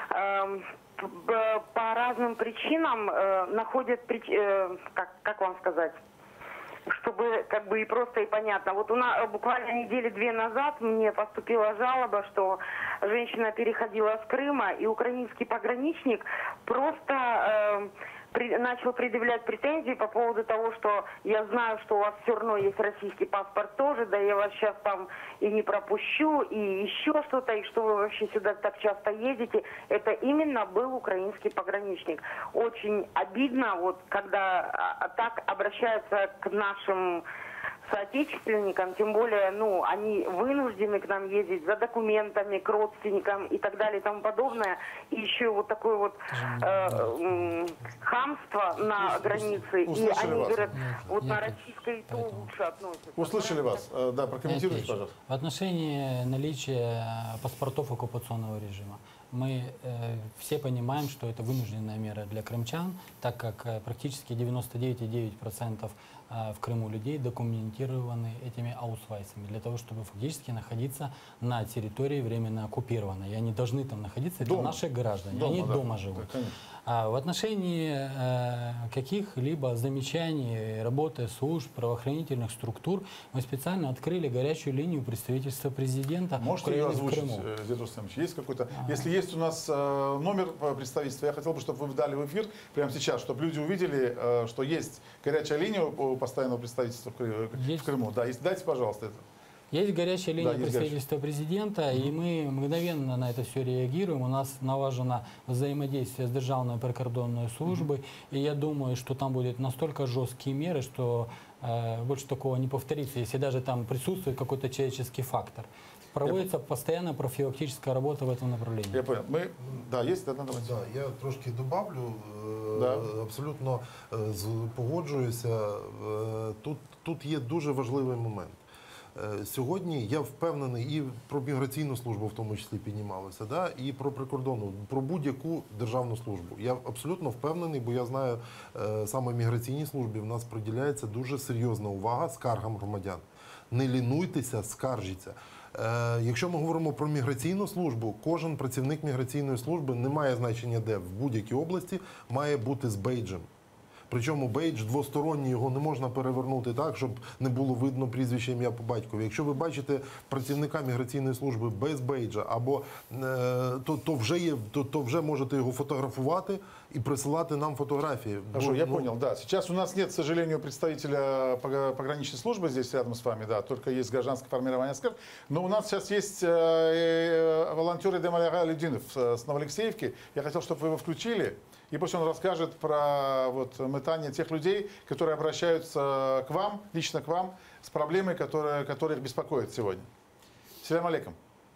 S6: по разным причинам находят, как вам сказать, чтобы как бы и просто и понятно. Вот у нас буквально недели 2 назад мне поступила жалоба, что женщина переходила с Крыма, и украинский пограничник просто начал предъявлять претензии по поводу того, что я знаю, что у вас все равно есть российский паспорт тоже, да я вас сейчас там и не пропущу, и еще что-то, и что вы вообще сюда так часто едете. Это именно был украинский пограничник. Очень обидно, вот когда так обращаются к нашим соотечественникам, тем более, ну, они вынуждены к нам ездить за документами, к родственникам и так далее и тому подобное. И еще вот такое вот хамство на границе. И они говорят, вот на российской то лучше относятся.
S1: Услышали вас. Да, прокомментируйте,
S2: Отвечу.
S1: пожалуйста.
S2: В отношении наличия паспортов оккупационного режима. Мы все понимаем, что это вынужденная мера для крымчан, так как практически 99,9% в Крыму людей документированы этими аусвайсами, для того, чтобы фактически находиться на территории временно оккупированной. И они должны там находиться, это наши граждане, они дома живут. А в отношении каких-либо замечаний работы служб, правоохранительных структур, мы специально открыли горячую линию представительства президента
S1: Можете ее
S2: Украины в
S1: озвучить,
S2: Крыму.
S1: Зиновий Александрович? Есть какой-то? Если есть у нас номер представительства, я хотел бы, чтобы вы дали в эфир прямо сейчас, чтобы люди увидели, что есть горячая линия у постоянного представительства в Крыму. Да, дайте, пожалуйста, это.
S2: Есть горячая линия
S1: есть
S2: представительства президента, и мы мгновенно на это все реагируем. У нас налажено взаимодействие с Державной прикордонной службой, и я думаю, что там будут настолько жесткие меры, что больше такого не повторится, если даже там присутствует какой-то человеческий фактор. Проводится постоянно профилактическая работа в этом направлении.
S1: Я понял. Да, есть? Да, давайте.
S4: Да, я трошки добавлю.
S1: Да.
S4: Абсолютно погоджуюся. Тут є дуже важливий момент. Сьогодні я впевнений, і про міграційну службу в тому числі піднімалося, да, і про прикордонну, про будь-яку державну службу. Я абсолютно впевнений, бо я знаю, саме в міграційній службі в нас приділяється дуже серйозна увага скаргам громадян. Не лінуйтеся, скаржіться. Якщо ми говоримо про міграційну службу, кожен працівник міграційної служби, не має значення де, в будь-якій області, має бути з бейджем. Причому бейдж двосторонній, його не можна перевернути так, щоб не було видно прізвище, ім'я по батькові. Якщо ви бачите працівника міграційної служби без бейджа, або то вже можете його фотографувати и присылать нам фотографии.
S1: Хорошо, я понял, да. Сейчас у нас нет, к сожалению, представителя пограничной службы здесь рядом с вами, да, только есть гражданское формирование СКР. Но у нас сейчас есть волонтеры Демаляга Людинов с Новоалексеевки. Я хотел, чтобы вы его включили, и пусть он расскажет про вот, метание тех людей, которые обращаются к вам, лично к вам, с проблемой, которые их беспокоят сегодня. Салям алейкум.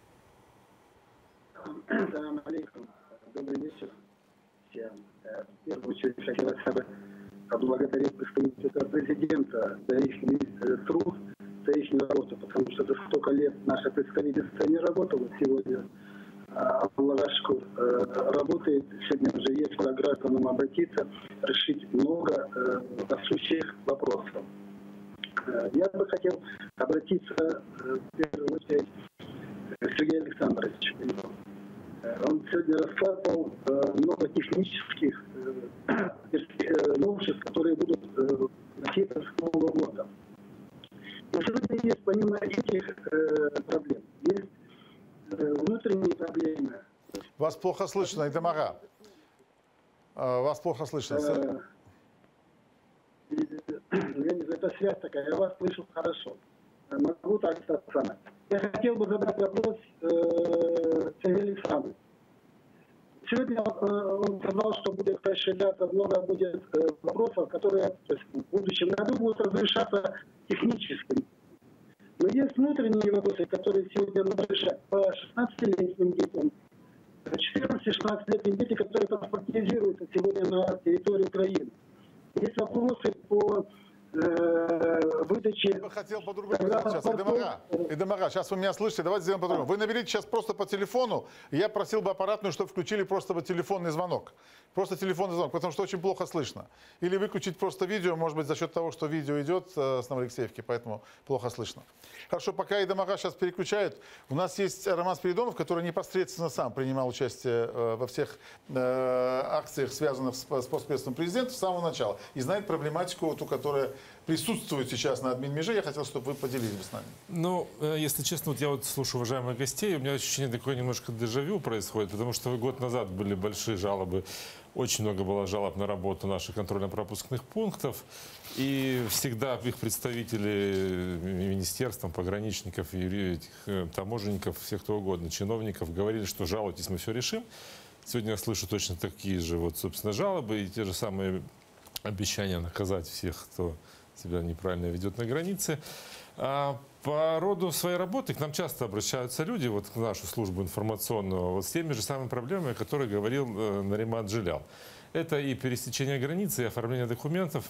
S7: Салам алейкум. Добрый вечер всем. В первую очередь хотелось бы поблагодарить представителя президента за их труд, за их работу, потому что за столько лет наше представительство не работало сегодня. Аллашку работает, сегодня уже есть куда гражданам обратиться, решить много насущих вопросов. Я бы хотел обратиться в первую очередь к Сергею Александровичу. Он сегодня рассказывал много технических новшеств, которые будут носиться с Нового года. Но сегодня есть, помимо этих проблем, есть внутренние проблемы.
S1: Вас плохо слышно, Идамага. Вас плохо слышно.
S7: Я не знаю, это связь такая, я вас слышу хорошо. Могу так остаться. Я хотел бы задать вопрос Сергею Александровичу. Сегодня он сказал, что будет расширяться, много будет вопросов, которые в будущем году будут разрешаться технически. Но есть внутренние вопросы, которые сегодня надо решать по 16-летним детям, 14-16-летним детям, которые паспортизируются сегодня на территории Украины. Есть вопросы по выдачи...
S1: Я бы хотел по-другому сейчас. Идемага, сейчас вы меня слышите, давайте сделаем по-другому. Вы наберите сейчас просто по телефону, я просил бы аппаратную, чтобы включили просто телефонный звонок. Просто телефонный звонок, потому что очень плохо слышно. Или выключить просто видео, может быть, за счет того, что видео идет с Новоалексеевки, поэтому плохо слышно. Хорошо, пока Идемага сейчас переключают, у нас есть Роман Спиридонов, который непосредственно сам принимал участие во всех акциях, связанных с постпредством президента с самого начала. И знает проблематику, ту, которая присутствует сейчас на админмеже. Я хотел, чтобы вы поделились с нами.
S8: Ну, если честно, вот я вот слушаю уважаемых гостей, у меня ощущение такое немножко дежавю происходит, потому что год назад были большие жалобы, очень много было жалоб на работу наших контрольно-пропускных пунктов, и всегда их представители министерств, пограничников, таможенников, всех кто угодно, чиновников говорили, что жалуйтесь, мы все решим. Сегодня я слышу точно такие же, вот, собственно, жалобы и те же самые обещания наказать всех, кто себя неправильно ведет на границе. А по роду своей работы к нам часто обращаются люди, вот в нашу службу информационную, вот с теми же самыми проблемами, о которых говорил Нариман Джилял. Это и пересечение границы, и оформление документов.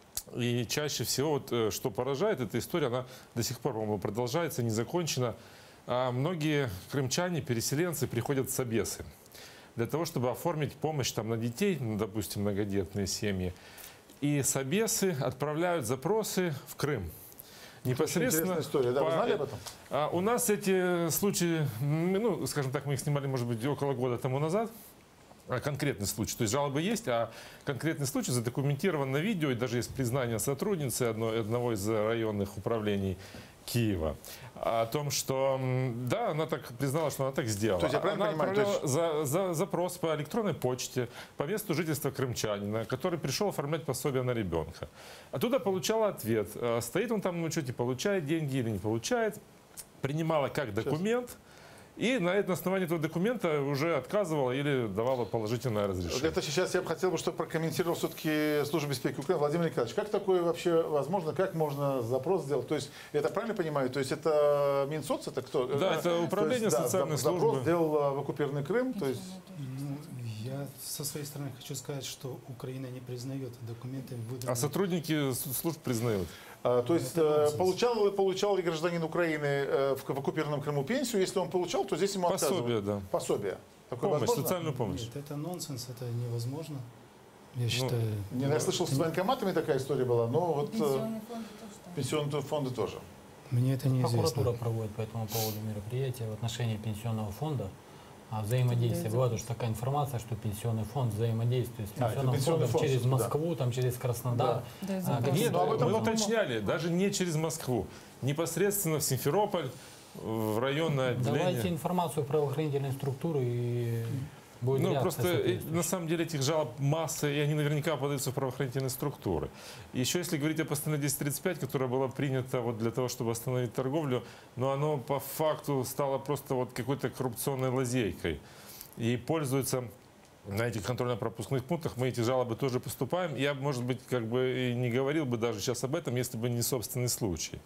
S8: И чаще всего, вот, что поражает, эта история, она до сих пор, по-моему, продолжается, не закончена. А многие крымчане, переселенцы приходят в собесы для того, чтобы оформить помощь там, на детей, допустим, многодетные семьи. И собесы отправляют запросы в Крым. Непосредственно.
S1: Интересная история, да? Вы знали об этом?
S8: У нас эти случаи, ну, скажем так, мы их снимали, может быть, около года тому назад. Конкретный случай. То есть жалобы есть, а конкретный случай задокументирован на видео, и даже есть признание сотрудницы одного из районных управлений Киева о том, что, да, она так признала, что она так сделала.
S1: То есть я правильно
S8: она
S1: понимаю,
S8: отправляла запрос по электронной почте, по месту жительства крымчанина, который пришел оформлять пособие на ребенка. Оттуда получала ответ, стоит он там на учете, получает деньги или не получает, принимала как документ. И на основании этого документа уже отказывала или давала положительное разрешение.
S1: Это сейчас я бы хотел, чтобы прокомментировал все-таки Служба безопасности Украины. Владимир Николаевич, как такое вообще возможно? Как можно запрос сделать? То есть, я это правильно понимаю? То есть, это Минсоц, это кто?
S8: Да, это управление социальной службы.
S1: Запрос сделал в оккупированный Крым. То есть...
S9: Я со своей стороны хочу сказать, что Украина не признает документы, выданные...
S8: А сотрудники служб признают.
S1: То есть получал ли гражданин Украины в оккупированном Крыму пенсию? Если он получал, то здесь ему отказывают.
S8: Пособие, да.
S1: Пособие. Такое
S8: помощь,
S1: возможно?
S8: социальную помощь.
S9: Нет, это нонсенс, это невозможно. Я считаю...
S1: Я слышал, с военкоматами такая история была, но вот
S5: Пенсионные фонды тоже.
S1: пенсионные фонды тоже.
S9: Мне это неизвестно.
S2: Прокуратура проводит по этому поводу мероприятия в отношении пенсионного фонда. Взаимодействие. Бывает уже такая информация, что пенсионный фонд взаимодействует с пенсионным фондом через Москву, там, через Краснодар.
S5: Да.
S2: Где
S8: Мы уточняли, даже не через Москву, непосредственно в Симферополь, в районное отделение.
S2: Давайте информацию в правоохранительные структуры и будет реакция
S8: просто
S2: соответствующая.
S8: на самом деле этих жалоб масса, и они наверняка подаются в правоохранительные структуры. Еще если говорить о постановлении 1035, которое было принято вот для того, чтобы остановить торговлю, но оно по факту стало просто вот какой-то коррупционной лазейкой. И пользуется на этих контрольно-пропускных пунктах, мы эти жалобы тоже поступаем. Я, может быть, как бы и не говорил бы даже сейчас об этом, если бы не собственный случай.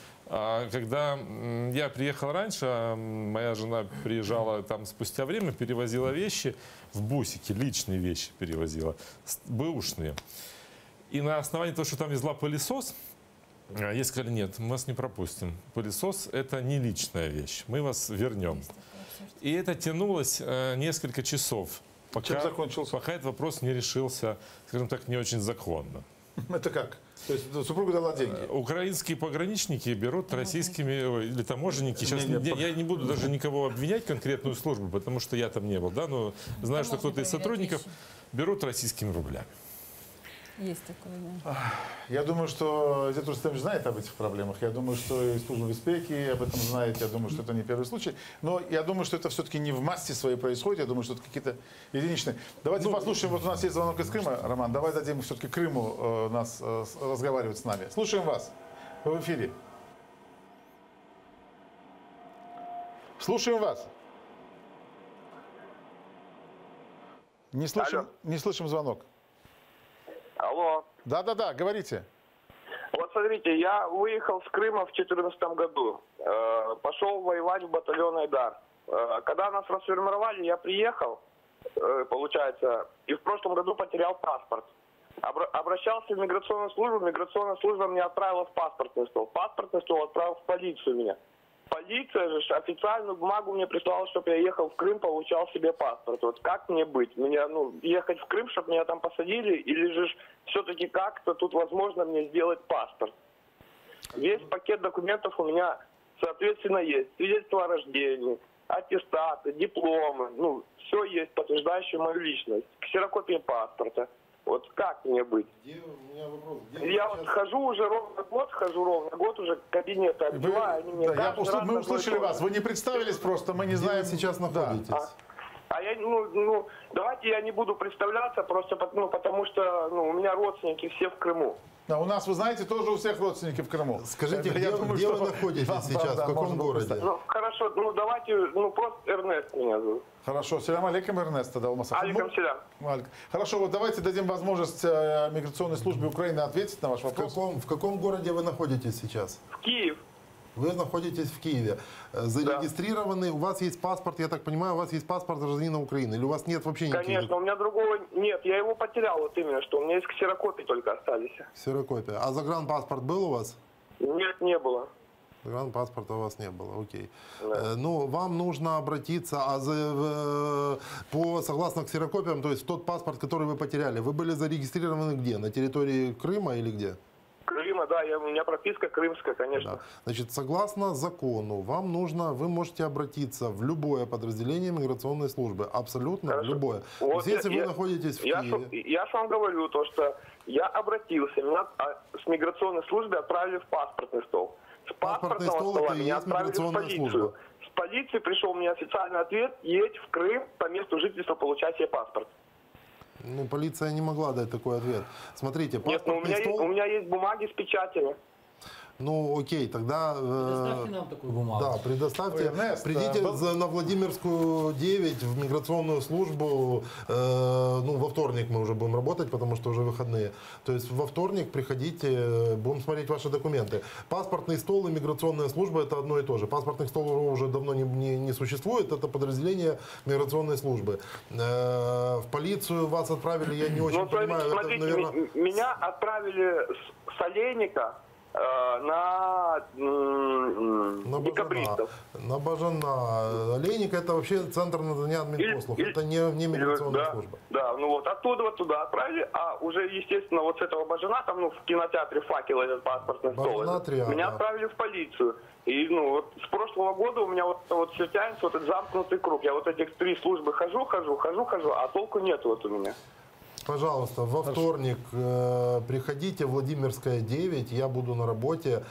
S8: Когда я приехал раньше, моя жена приезжала там спустя время, перевозила вещи в бусике, личные вещи перевозила, бэушные. И на основании того, что там везла пылесос, ей сказали, нет, мы вас не пропустим. Пылесос – это не личная вещь, мы вас вернем. И это тянулось несколько часов, пока этот вопрос не решился, скажем так, не очень законно.
S1: Это как? То есть супруга дала деньги?
S8: Украинские пограничники берут российскими, или таможенники, сейчас я не буду даже никого обвинять, конкретную службу, потому что я там не был, да, но знаю, что кто-то из сотрудников берут российскими рублями.
S5: Есть такое, да.
S1: Я думаю, что Изет Рустемович знает об этих проблемах. Я думаю, что и Служба безопасности об этом знает. Я думаю, что это не первый случай. Но я думаю, что это все-таки не в массе своей происходит. Я думаю, что это какие-то единичные. Давайте послушаем. Вот у нас есть звонок из Крыма. Роман, давай дадим все-таки Крыму нас разговаривать с нами. Слушаем вас. Вы в эфире. Слушаем вас. Не слышим звонок.
S10: Алло.
S1: Да, говорите.
S10: Вот смотрите, я выехал с Крыма в 2014 году. Пошел воевать в батальон Айдар. Когда нас расформировали, я приехал, получается, и в прошлом году потерял паспорт. Обращался в миграционная служба меня отправила в паспортный стол. Паспортный стол отправил в полицию меня. Полиция же официальную бумагу мне прислала, чтобы я ехал в Крым, получал себе паспорт. Вот как мне быть? Мне, ехать в Крым, чтобы меня там посадили, или же все-таки как-то тут возможно мне сделать паспорт? Весь пакет документов у меня, соответственно, есть. Свидетельство о рождении, аттестаты, дипломы, все есть, подтверждающее мою личность. Ксерокопия паспорта. Вот как мне быть?
S4: У меня вопрос.
S10: Я вот хожу уже ровно год уже кабинеты отбиваю. Они мне
S1: Мы услышали вас, вы не представились просто, мы не знаем.
S4: Где вы сейчас находитесь?
S10: А я, давайте я не буду представляться, просто потому что у меня родственники все в Крыму.
S1: А у нас, вы знаете, тоже у всех родственники в Крыму.
S4: Скажите, где вы находитесь сейчас, в каком городе?
S10: Хорошо, давайте, просто Эрнест меня зовут.
S1: Хорошо, селям алейкум, Эрнест, тогда Алмасов.
S10: Алейкум селям.
S1: Хорошо, вот давайте дадим возможность миграционной службе Украины ответить на ваш вопрос.
S4: В каком городе вы находитесь сейчас?
S10: В Киев.
S4: Вы находитесь в Киеве. Зарегистрированы, у вас есть паспорт, я так понимаю, у вас есть паспорт гражданина Украины, или у вас нет вообще никаких?
S10: Конечно, у меня другого нет, я его потерял, вот именно, что у меня есть ксерокопии только остались.
S4: Ксерокопия. А загранпаспорт был у вас?
S10: Нет, не было.
S4: Загранпаспорта у вас не было, окей.
S10: Да.
S4: Вам нужно обратиться, согласно ксерокопиям, то есть тот паспорт, который вы потеряли, вы были зарегистрированы где? На территории Крыма или где?
S10: Крыма, да, у меня прописка крымская, конечно.
S4: Да. Значит, согласно закону, вы можете обратиться в любое подразделение миграционной службы, абсолютно в любое.
S10: Вот
S4: если вы находитесь в Киеве...
S10: Я же вам говорю, что я обратился, меня с миграционной службы отправили в паспортный стол. С паспортного стола меня отправили в полицию.
S4: Служба.
S10: С полиции пришел мне официальный ответ: едь в Крым, по месту жительства получай себе паспорт.
S4: Полиция не могла дать такой ответ. Смотрите,
S10: нет, у меня есть бумаги с печатями.
S4: Окей, тогда...
S2: Предоставьте нам такую бумагу.
S4: Да, предоставьте. Придите на Владимирскую 9 в миграционную службу. Во вторник мы уже будем работать, потому что уже выходные. То есть во вторник приходите, будем смотреть ваши документы. Паспортный стол и миграционная служба — это одно и то же. Паспортный стол уже давно не существует, это подразделение миграционной службы. В полицию вас отправили, я не очень понимаю.
S10: Смотрите, меня отправили с Олейника на декабристов.
S4: На Бажана. Олейник — это вообще центр надання админпослуг. Это не миграционная служба.
S10: Да, оттуда туда отправили, а уже, естественно, вот с этого Бажана, там, в кинотеатре «Факел» этот паспортный стол, меня отправили в полицию. И, с прошлого года у меня вот все тянется, этот замкнутый круг. Я вот этих 3 службы хожу, а толку нет вот у меня.
S4: Пожалуйста, во вторник приходите, Владимирская 9, я буду на работе,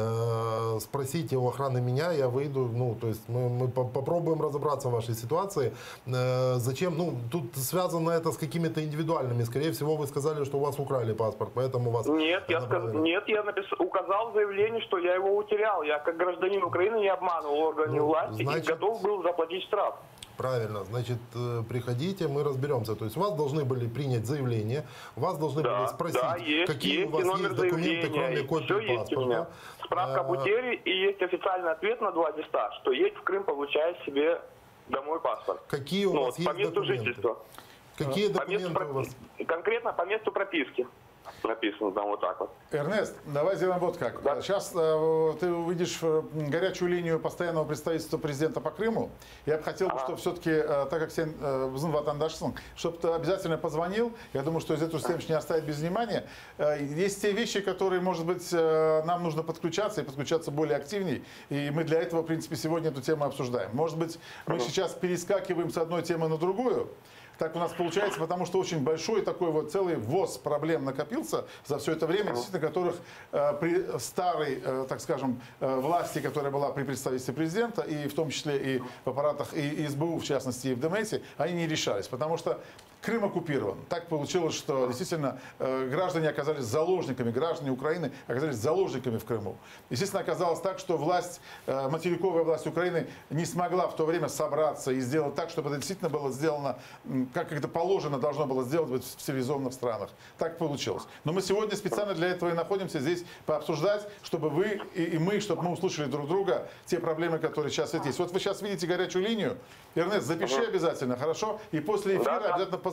S4: спросите у охраны меня, я выйду, то есть мы попробуем разобраться в вашей ситуации. Зачем? Тут связано это с какими-то индивидуальными, скорее всего, вы сказали, что у вас украли паспорт, поэтому вас...
S10: Нет, я указал в заявлении, что я его утерял, я как гражданин Украины не обманывал органы власти и готов был заплатить штраф.
S4: Правильно, значит, приходите, мы разберемся. То есть вас должны были принять заявление, вас должны были спросить, какие у вас есть документы, кроме копии паспорта.
S10: Справка об утере и есть официальный ответ на 2 листа, что едь в Крым, получай себе домой паспорт.
S4: Какие у вас есть
S10: по месту
S4: документы?
S10: Жительства.
S4: Какие документы у вас?
S10: Конкретно по месту прописки. Написано там вот так вот.
S1: Эрнест, давай сделаем вот как. Да. Сейчас ты увидишь горячую линию постоянного представительства президента по Крыму. Я бы хотел, чтобы все-таки, так как сен ватандашсың, чтобы ты обязательно позвонил. Я думаю, что из эту встречу не оставить без внимания. Есть те вещи, которые, может быть, нам нужно подключаться и подключаться более активней. И мы для этого, в принципе, сегодня эту тему обсуждаем. Может быть, мы сейчас перескакиваем с одной темы на другую. Так у нас получается, потому что очень большой такой вот целый ввоз проблем накопился за все это время, действительно, которых при старой, так скажем, власти, которая была при представительстве президента, и в том числе и в аппаратах и СБУ, в частности, и в ДМС, они не решались, потому что Крым оккупирован. Так получилось, что действительно граждане оказались заложниками, граждане Украины оказались заложниками в Крыму. Естественно, оказалось так, что власть, материковая власть Украины не смогла в то время собраться и сделать так, чтобы это действительно было сделано, как это положено должно было сделать в цивилизованных странах. Так получилось. Но мы сегодня специально для этого и находимся здесь пообсуждать, чтобы вы и мы, чтобы мы услышали друг друга, те проблемы, которые сейчас есть. Вот вы сейчас видите горячую линию. Эрнест, запиши обязательно, хорошо? И после эфира обязательно позвони.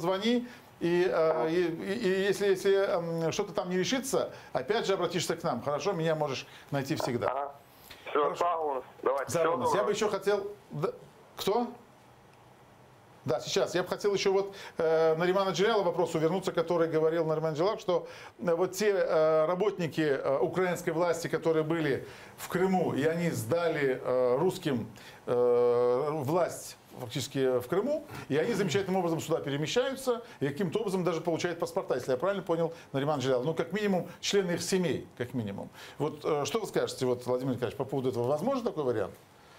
S1: позвони, и если что-то там не решится, опять же обратишься к нам. Хорошо, меня можешь найти всегда.
S10: Ага. Все, Сагунас. Давайте.
S1: Сагунас. Я бы еще хотел... Кто? Да, сейчас. Я бы хотел еще вот Наримана Джелялова вопросу вернуться, который говорил Нариман Джелялов, что вот те работники украинской власти, которые были в Крыму, и они сдали русским власть фактически в Крыму, и они замечательным образом сюда перемещаются, и каким-то образом даже получают паспорта, если я правильно понял Нариман Джелялов. Ну, как минимум, члены их семей, как минимум. Вот что вы скажете, вот, Владимир Николаевич, по поводу этого? Возможен такой вариант?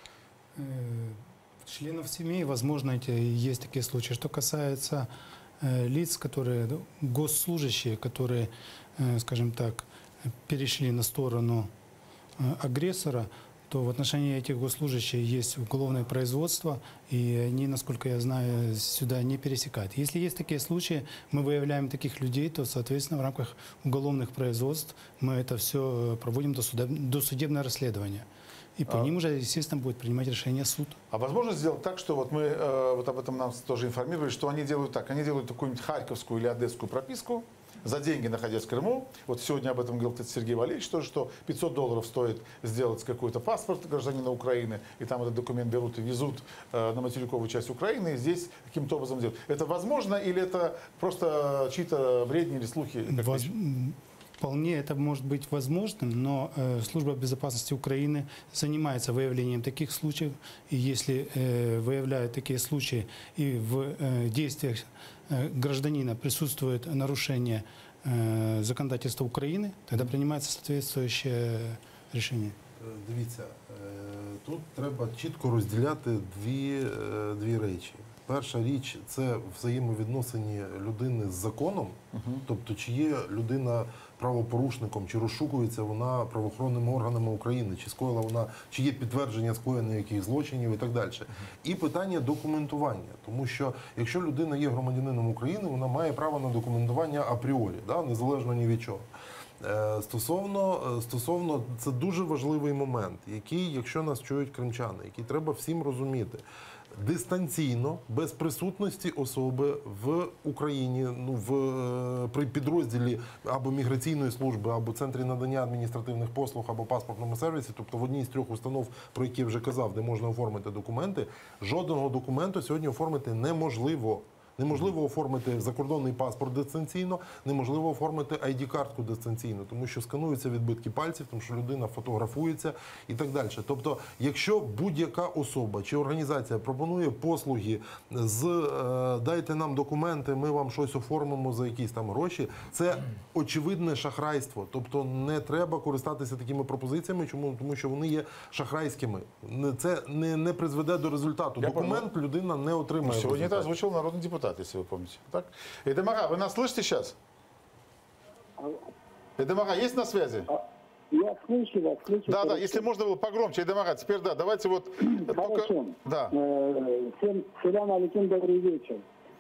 S9: Членов семей, возможно, есть такие случаи. Что касается лиц, которые, госслужащие, которые, скажем так, перешли на сторону агрессора, то в отношении этих госслужащих есть уголовное производство, и они, насколько я знаю, сюда не пересекают. Если есть такие случаи, мы выявляем таких людей, то, соответственно, в рамках уголовных производств мы это все проводим досудебное расследование. И по ним уже, естественно, будет принимать решение суд.
S1: А возможно сделать так, что вот мы вот об этом нам тоже информировали, что они делают так, они делают такую-нибудь харьковскую или одесскую прописку за деньги, находясь в Крыму. Вот сегодня об этом говорил, кстати, Сергей Валерьевич тоже, что $500 стоит сделать какой-то паспорт гражданина Украины, и там этот документ берут и везут на материковую часть Украины, и здесь каким-то образом делают. Это возможно или это просто чьи-то бредни или слухи?
S9: Вполне это может быть возможным, но Служба безопасности Украины занимается выявлением таких случаев. И если выявляют такие случаи и в действиях гражданина присутствует нарушение законодательства Украины, тогда принимается соответствующее рішення.
S4: Дивіться, тут треба чітко розділяти дві речі. Перша річ – це взаємовідносини людини з законом, тобто чи є людина правопорушником, чи розшукується вона правоохоронними органами України, чи скоїла вона, чи є підтвердження скоєння яких злочинів і так далі. І питання документування, тому що якщо людина є громадянином України, вона має право на документування апріорі, да, незалежно ні від чого. Стосовно, це дуже важливий момент, який, якщо нас чують кримчани, який треба всім розуміти. Дистанційно, без присутності особи в Україні, при підрозділі або міграційної служби, або центрі надання адміністративних послуг, або паспортному сервісі, тобто в одній з трьох установ, про які я вже казав, де можна оформити документи, жодного документу сьогодні оформити неможливо. Неможливо оформити закордонний паспорт дистанційно, неможливо оформити ID-картку дистанційно, тому що скануються відбитки пальців, тому що людина фотографується і так далі. Тобто, якщо будь-яка особа чи організація пропонує послуги з «дайте нам документи, ми вам щось оформимо за якісь там гроші», це очевидне шахрайство. Тобто не треба користатися такими пропозиціями, тому що вони є шахрайськими. Це не призведе до результату. Документ людина не отримає.
S1: Сьогодні це озвучив народний депутат, если вы помните. Так? Эдемара, вы нас слышите сейчас? Эдемара, есть на связи?
S7: Я слышу вас, слышу.
S1: Да, если можно было погромче, Эдемара, теперь да, давайте вот...
S7: Хорошо.
S1: Только... Да.
S7: Селям алейкум, добрый вечер.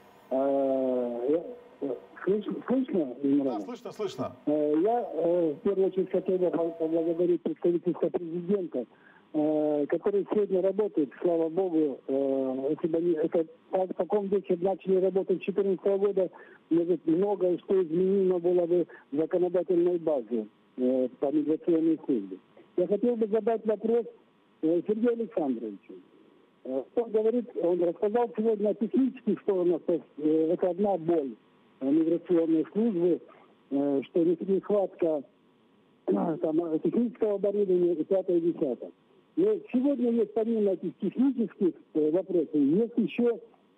S7: Слышно?
S1: Да, слышно.
S7: Я в первую очередь хотел бы поблагодарить представительство президента, который сегодня работает, слава богу, если бы они в таком духе начали работать с 2014 года, может, многое что изменено было бы в законодательной базе по миграционной службе. Я хотел бы задать вопрос Сергею Александровичу. Он рассказал сегодня о технических сторонах, это одна боль миграционной службы, что нехватка там, технического оборудования и 5 и 10. Но сегодня есть, помимо этих технических вопросов, есть еще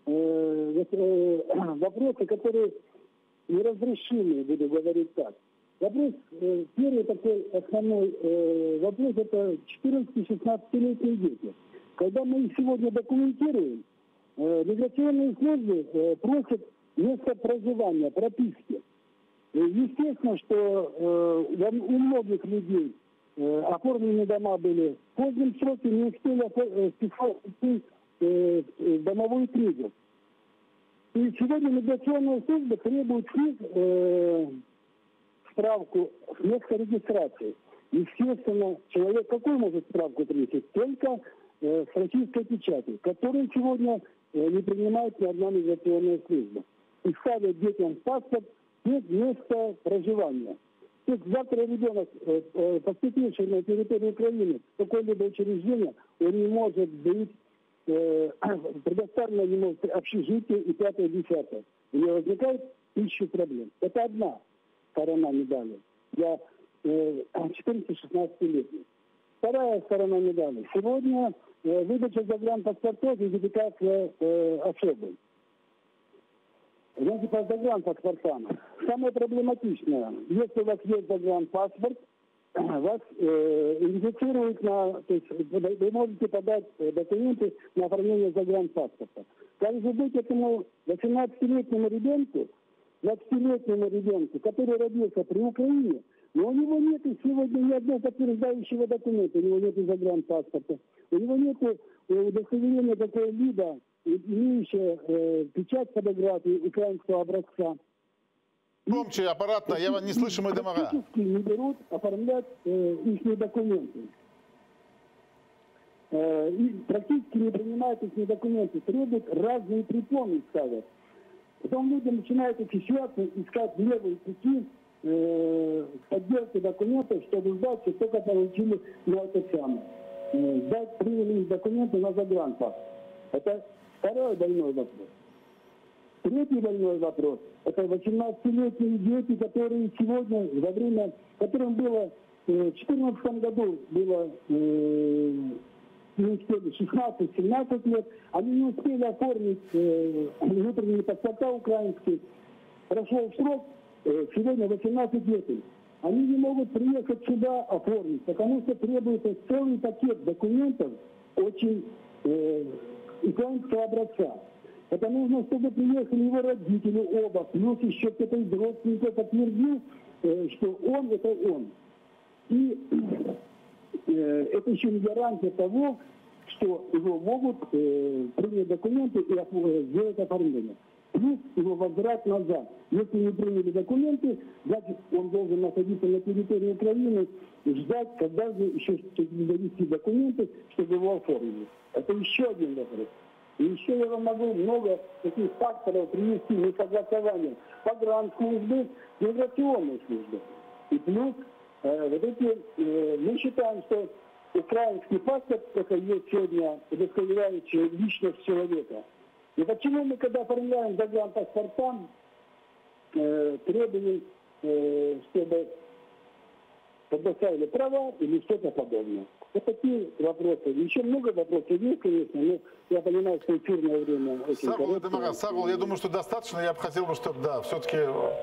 S7: вопросы, которые неразрешимые, буду говорить так. Вопрос, первый такой основной вопрос, это 14-16-летние дети. Когда мы их сегодня документируем, миграционные службы просят место проживания, прописки. Естественно, что у многих людей оформленные дома были в позднем сроке, не успели вписать в домовую книгу. И сегодня миграционная служба требует с них справку с места регистрации. Естественно, человек какой может справку принести? Только с российской печати, которую сегодня не принимает ни одна миграционная служба.
S11: и ставят детям в паспорт место проживания. То есть завтра ребенок, поступивший на территорию Украины в какое-либо учреждение, он не может быть предоставлено ему общежитие и 5-10. У него возникает 1000 проблем. Это одна сторона медали для 14-16-летних. Вторая сторона медали. Сегодня выдача загранпаспортов и идентификация особы. Значит, по загранпаспортам. Самое проблематичное, если у вас есть загранпаспорт, вас идентифицируют то есть вы можете подать документы на оформление загранпаспорта. Как же быть этому 18-летнему ребенку, 20-летнему ребенку, который родился при Украине, но у него нет сегодня ни одного подтверждающего документа, у него нет загранпаспорта, у него нет удостоверения какой-либо, имеющее печать фотографии украинского образца.
S1: Громче, аппаратно, я вас не слышу, мой домара.
S11: Практически не берут оформлять их документы. И практически не принимают их документы. Требуют разные препоны ставят. Потом люди начинают эффективно искать левые пути подделки документов, чтобы сдать, что только получили на это самое. Сдать, приняли их документы на загранпаспорт. Это второй больной вопрос. Третий больной вопрос – это 18-летние дети, которые сегодня, во время, которым было в 2014 году было не успели 16-17 лет, они не успели оформить внутренние паспорта украинские. Прошел срок, сегодня 18 лет. Они не могут приехать сюда оформить, потому что требуется целый пакет документов очень украинского образца. Это нужно, чтобы приехали его родители оба, плюс еще кто-то из родственников подтвердил, что он – это он. И это еще не гарантия того, что его могут принять документы и сделать оформление. Плюс его возврат назад. Если не приняли документы, значит, он должен находиться на территории Украины и ждать, когда же еще довести документы, чтобы его оформили. Это еще один вопрос. И еще я вам могу много таких факторов привести несогласования погранслужбы, миграционной службы. И плюс вот эти, мы считаем, что украинский паспорт это есть сегодня удостоверяющая личность человека. И почему мы, когда оформляем загранпаспорта, требуем, чтобы предоставили права или что-то подобное. Вот такие вопросы. Еще много вопросов есть, конечно, но я понимаю, что эфирное время очень короткое.
S1: Сагул, я думаю, что достаточно. Я бы хотел, чтобы, да, все-таки...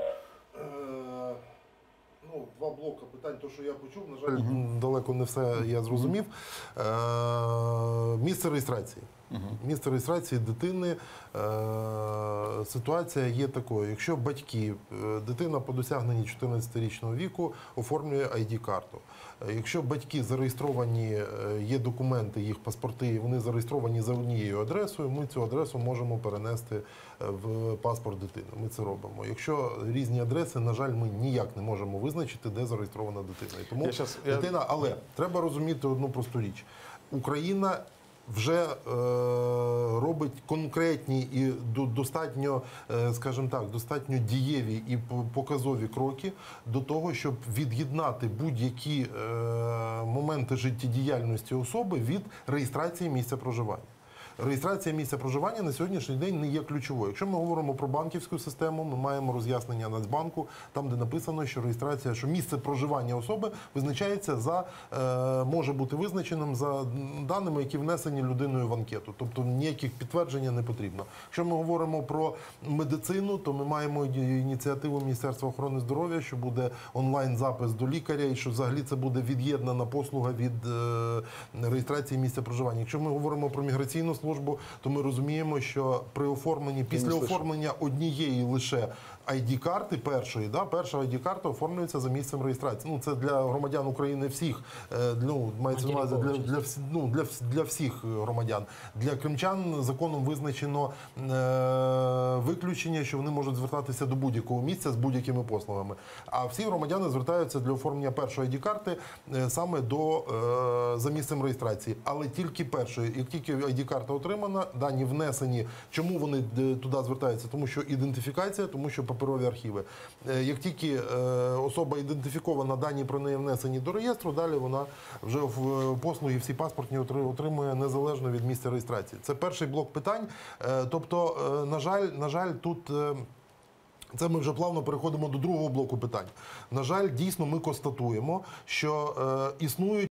S4: Два блока питань, то, що я почув, на жаль, далеко не все я зрозумів. Місце реєстрації. Місце реєстрації дитини, ситуація є такою. Якщо батьки, дитина по досягненні 14-річного віку оформлює ID-карту. Якщо батьки зареєстровані, є документи, їх паспорти, вони зареєстровані за однією адресою, ми цю адресу можемо перенести в паспорт дитини. Ми це робимо. Якщо різні адреси, на жаль, ми ніяк не можемо визначити, де зареєстрована дитина. І тому дитина, але треба розуміти одну просту річ. Україна вже робить конкретні і достатньо, скажімо так, достатньо дієві і показові кроки до того, щоб від'єднати будь-які моменти життєдіяльності особи від реєстрації місця проживання. Реєстрація місця проживання на сьогоднішній день не є ключовою. Якщо ми говоримо про банківську систему, ми маємо роз'яснення Нацбанку, там, де написано, що реєстрація, що місце проживання особи визначається може бути визначеним за даними, які внесені людиною в анкету. Тобто ніяких підтвердження не потрібно. Якщо ми говоримо про медицину, то ми маємо ініціативу Міністерства охорони здоров'я, що буде онлайн-запис до лікаря і що взагалі це буде від'єднана послуга від реєстрації місця проживання. Якщо ми говоримо про міграційну службу, то ми розуміємо, що при оформленні, після оформлення однієї лише ID-карти першої, перша ID-карта оформлюється за місцем реєстрації. Це для громадян України всіх, мається на увазі для всіх громадян. Для кримчан законом визначено виключення, що вони можуть звертатися до будь-якого місця з будь-якими послугами. А всі громадяни звертаються для оформлення першої ID-карти саме за місцем реєстрації. Але тільки першої. Як тільки ID-карта отримана, дані внесені. Чому вони туди звертаються? Тому що ідентифікація, тому що паперові архіви. Як тільки особа ідентифікована, дані про неї внесені до реєстру, далі вона вже в послуги всі паспортні отримує незалежно від місця реєстрації. Це перший блок питань. Тобто, на жаль, тут це ми вже плавно переходимо до другого блоку питань. На жаль, дійсно ми констатуємо, що існують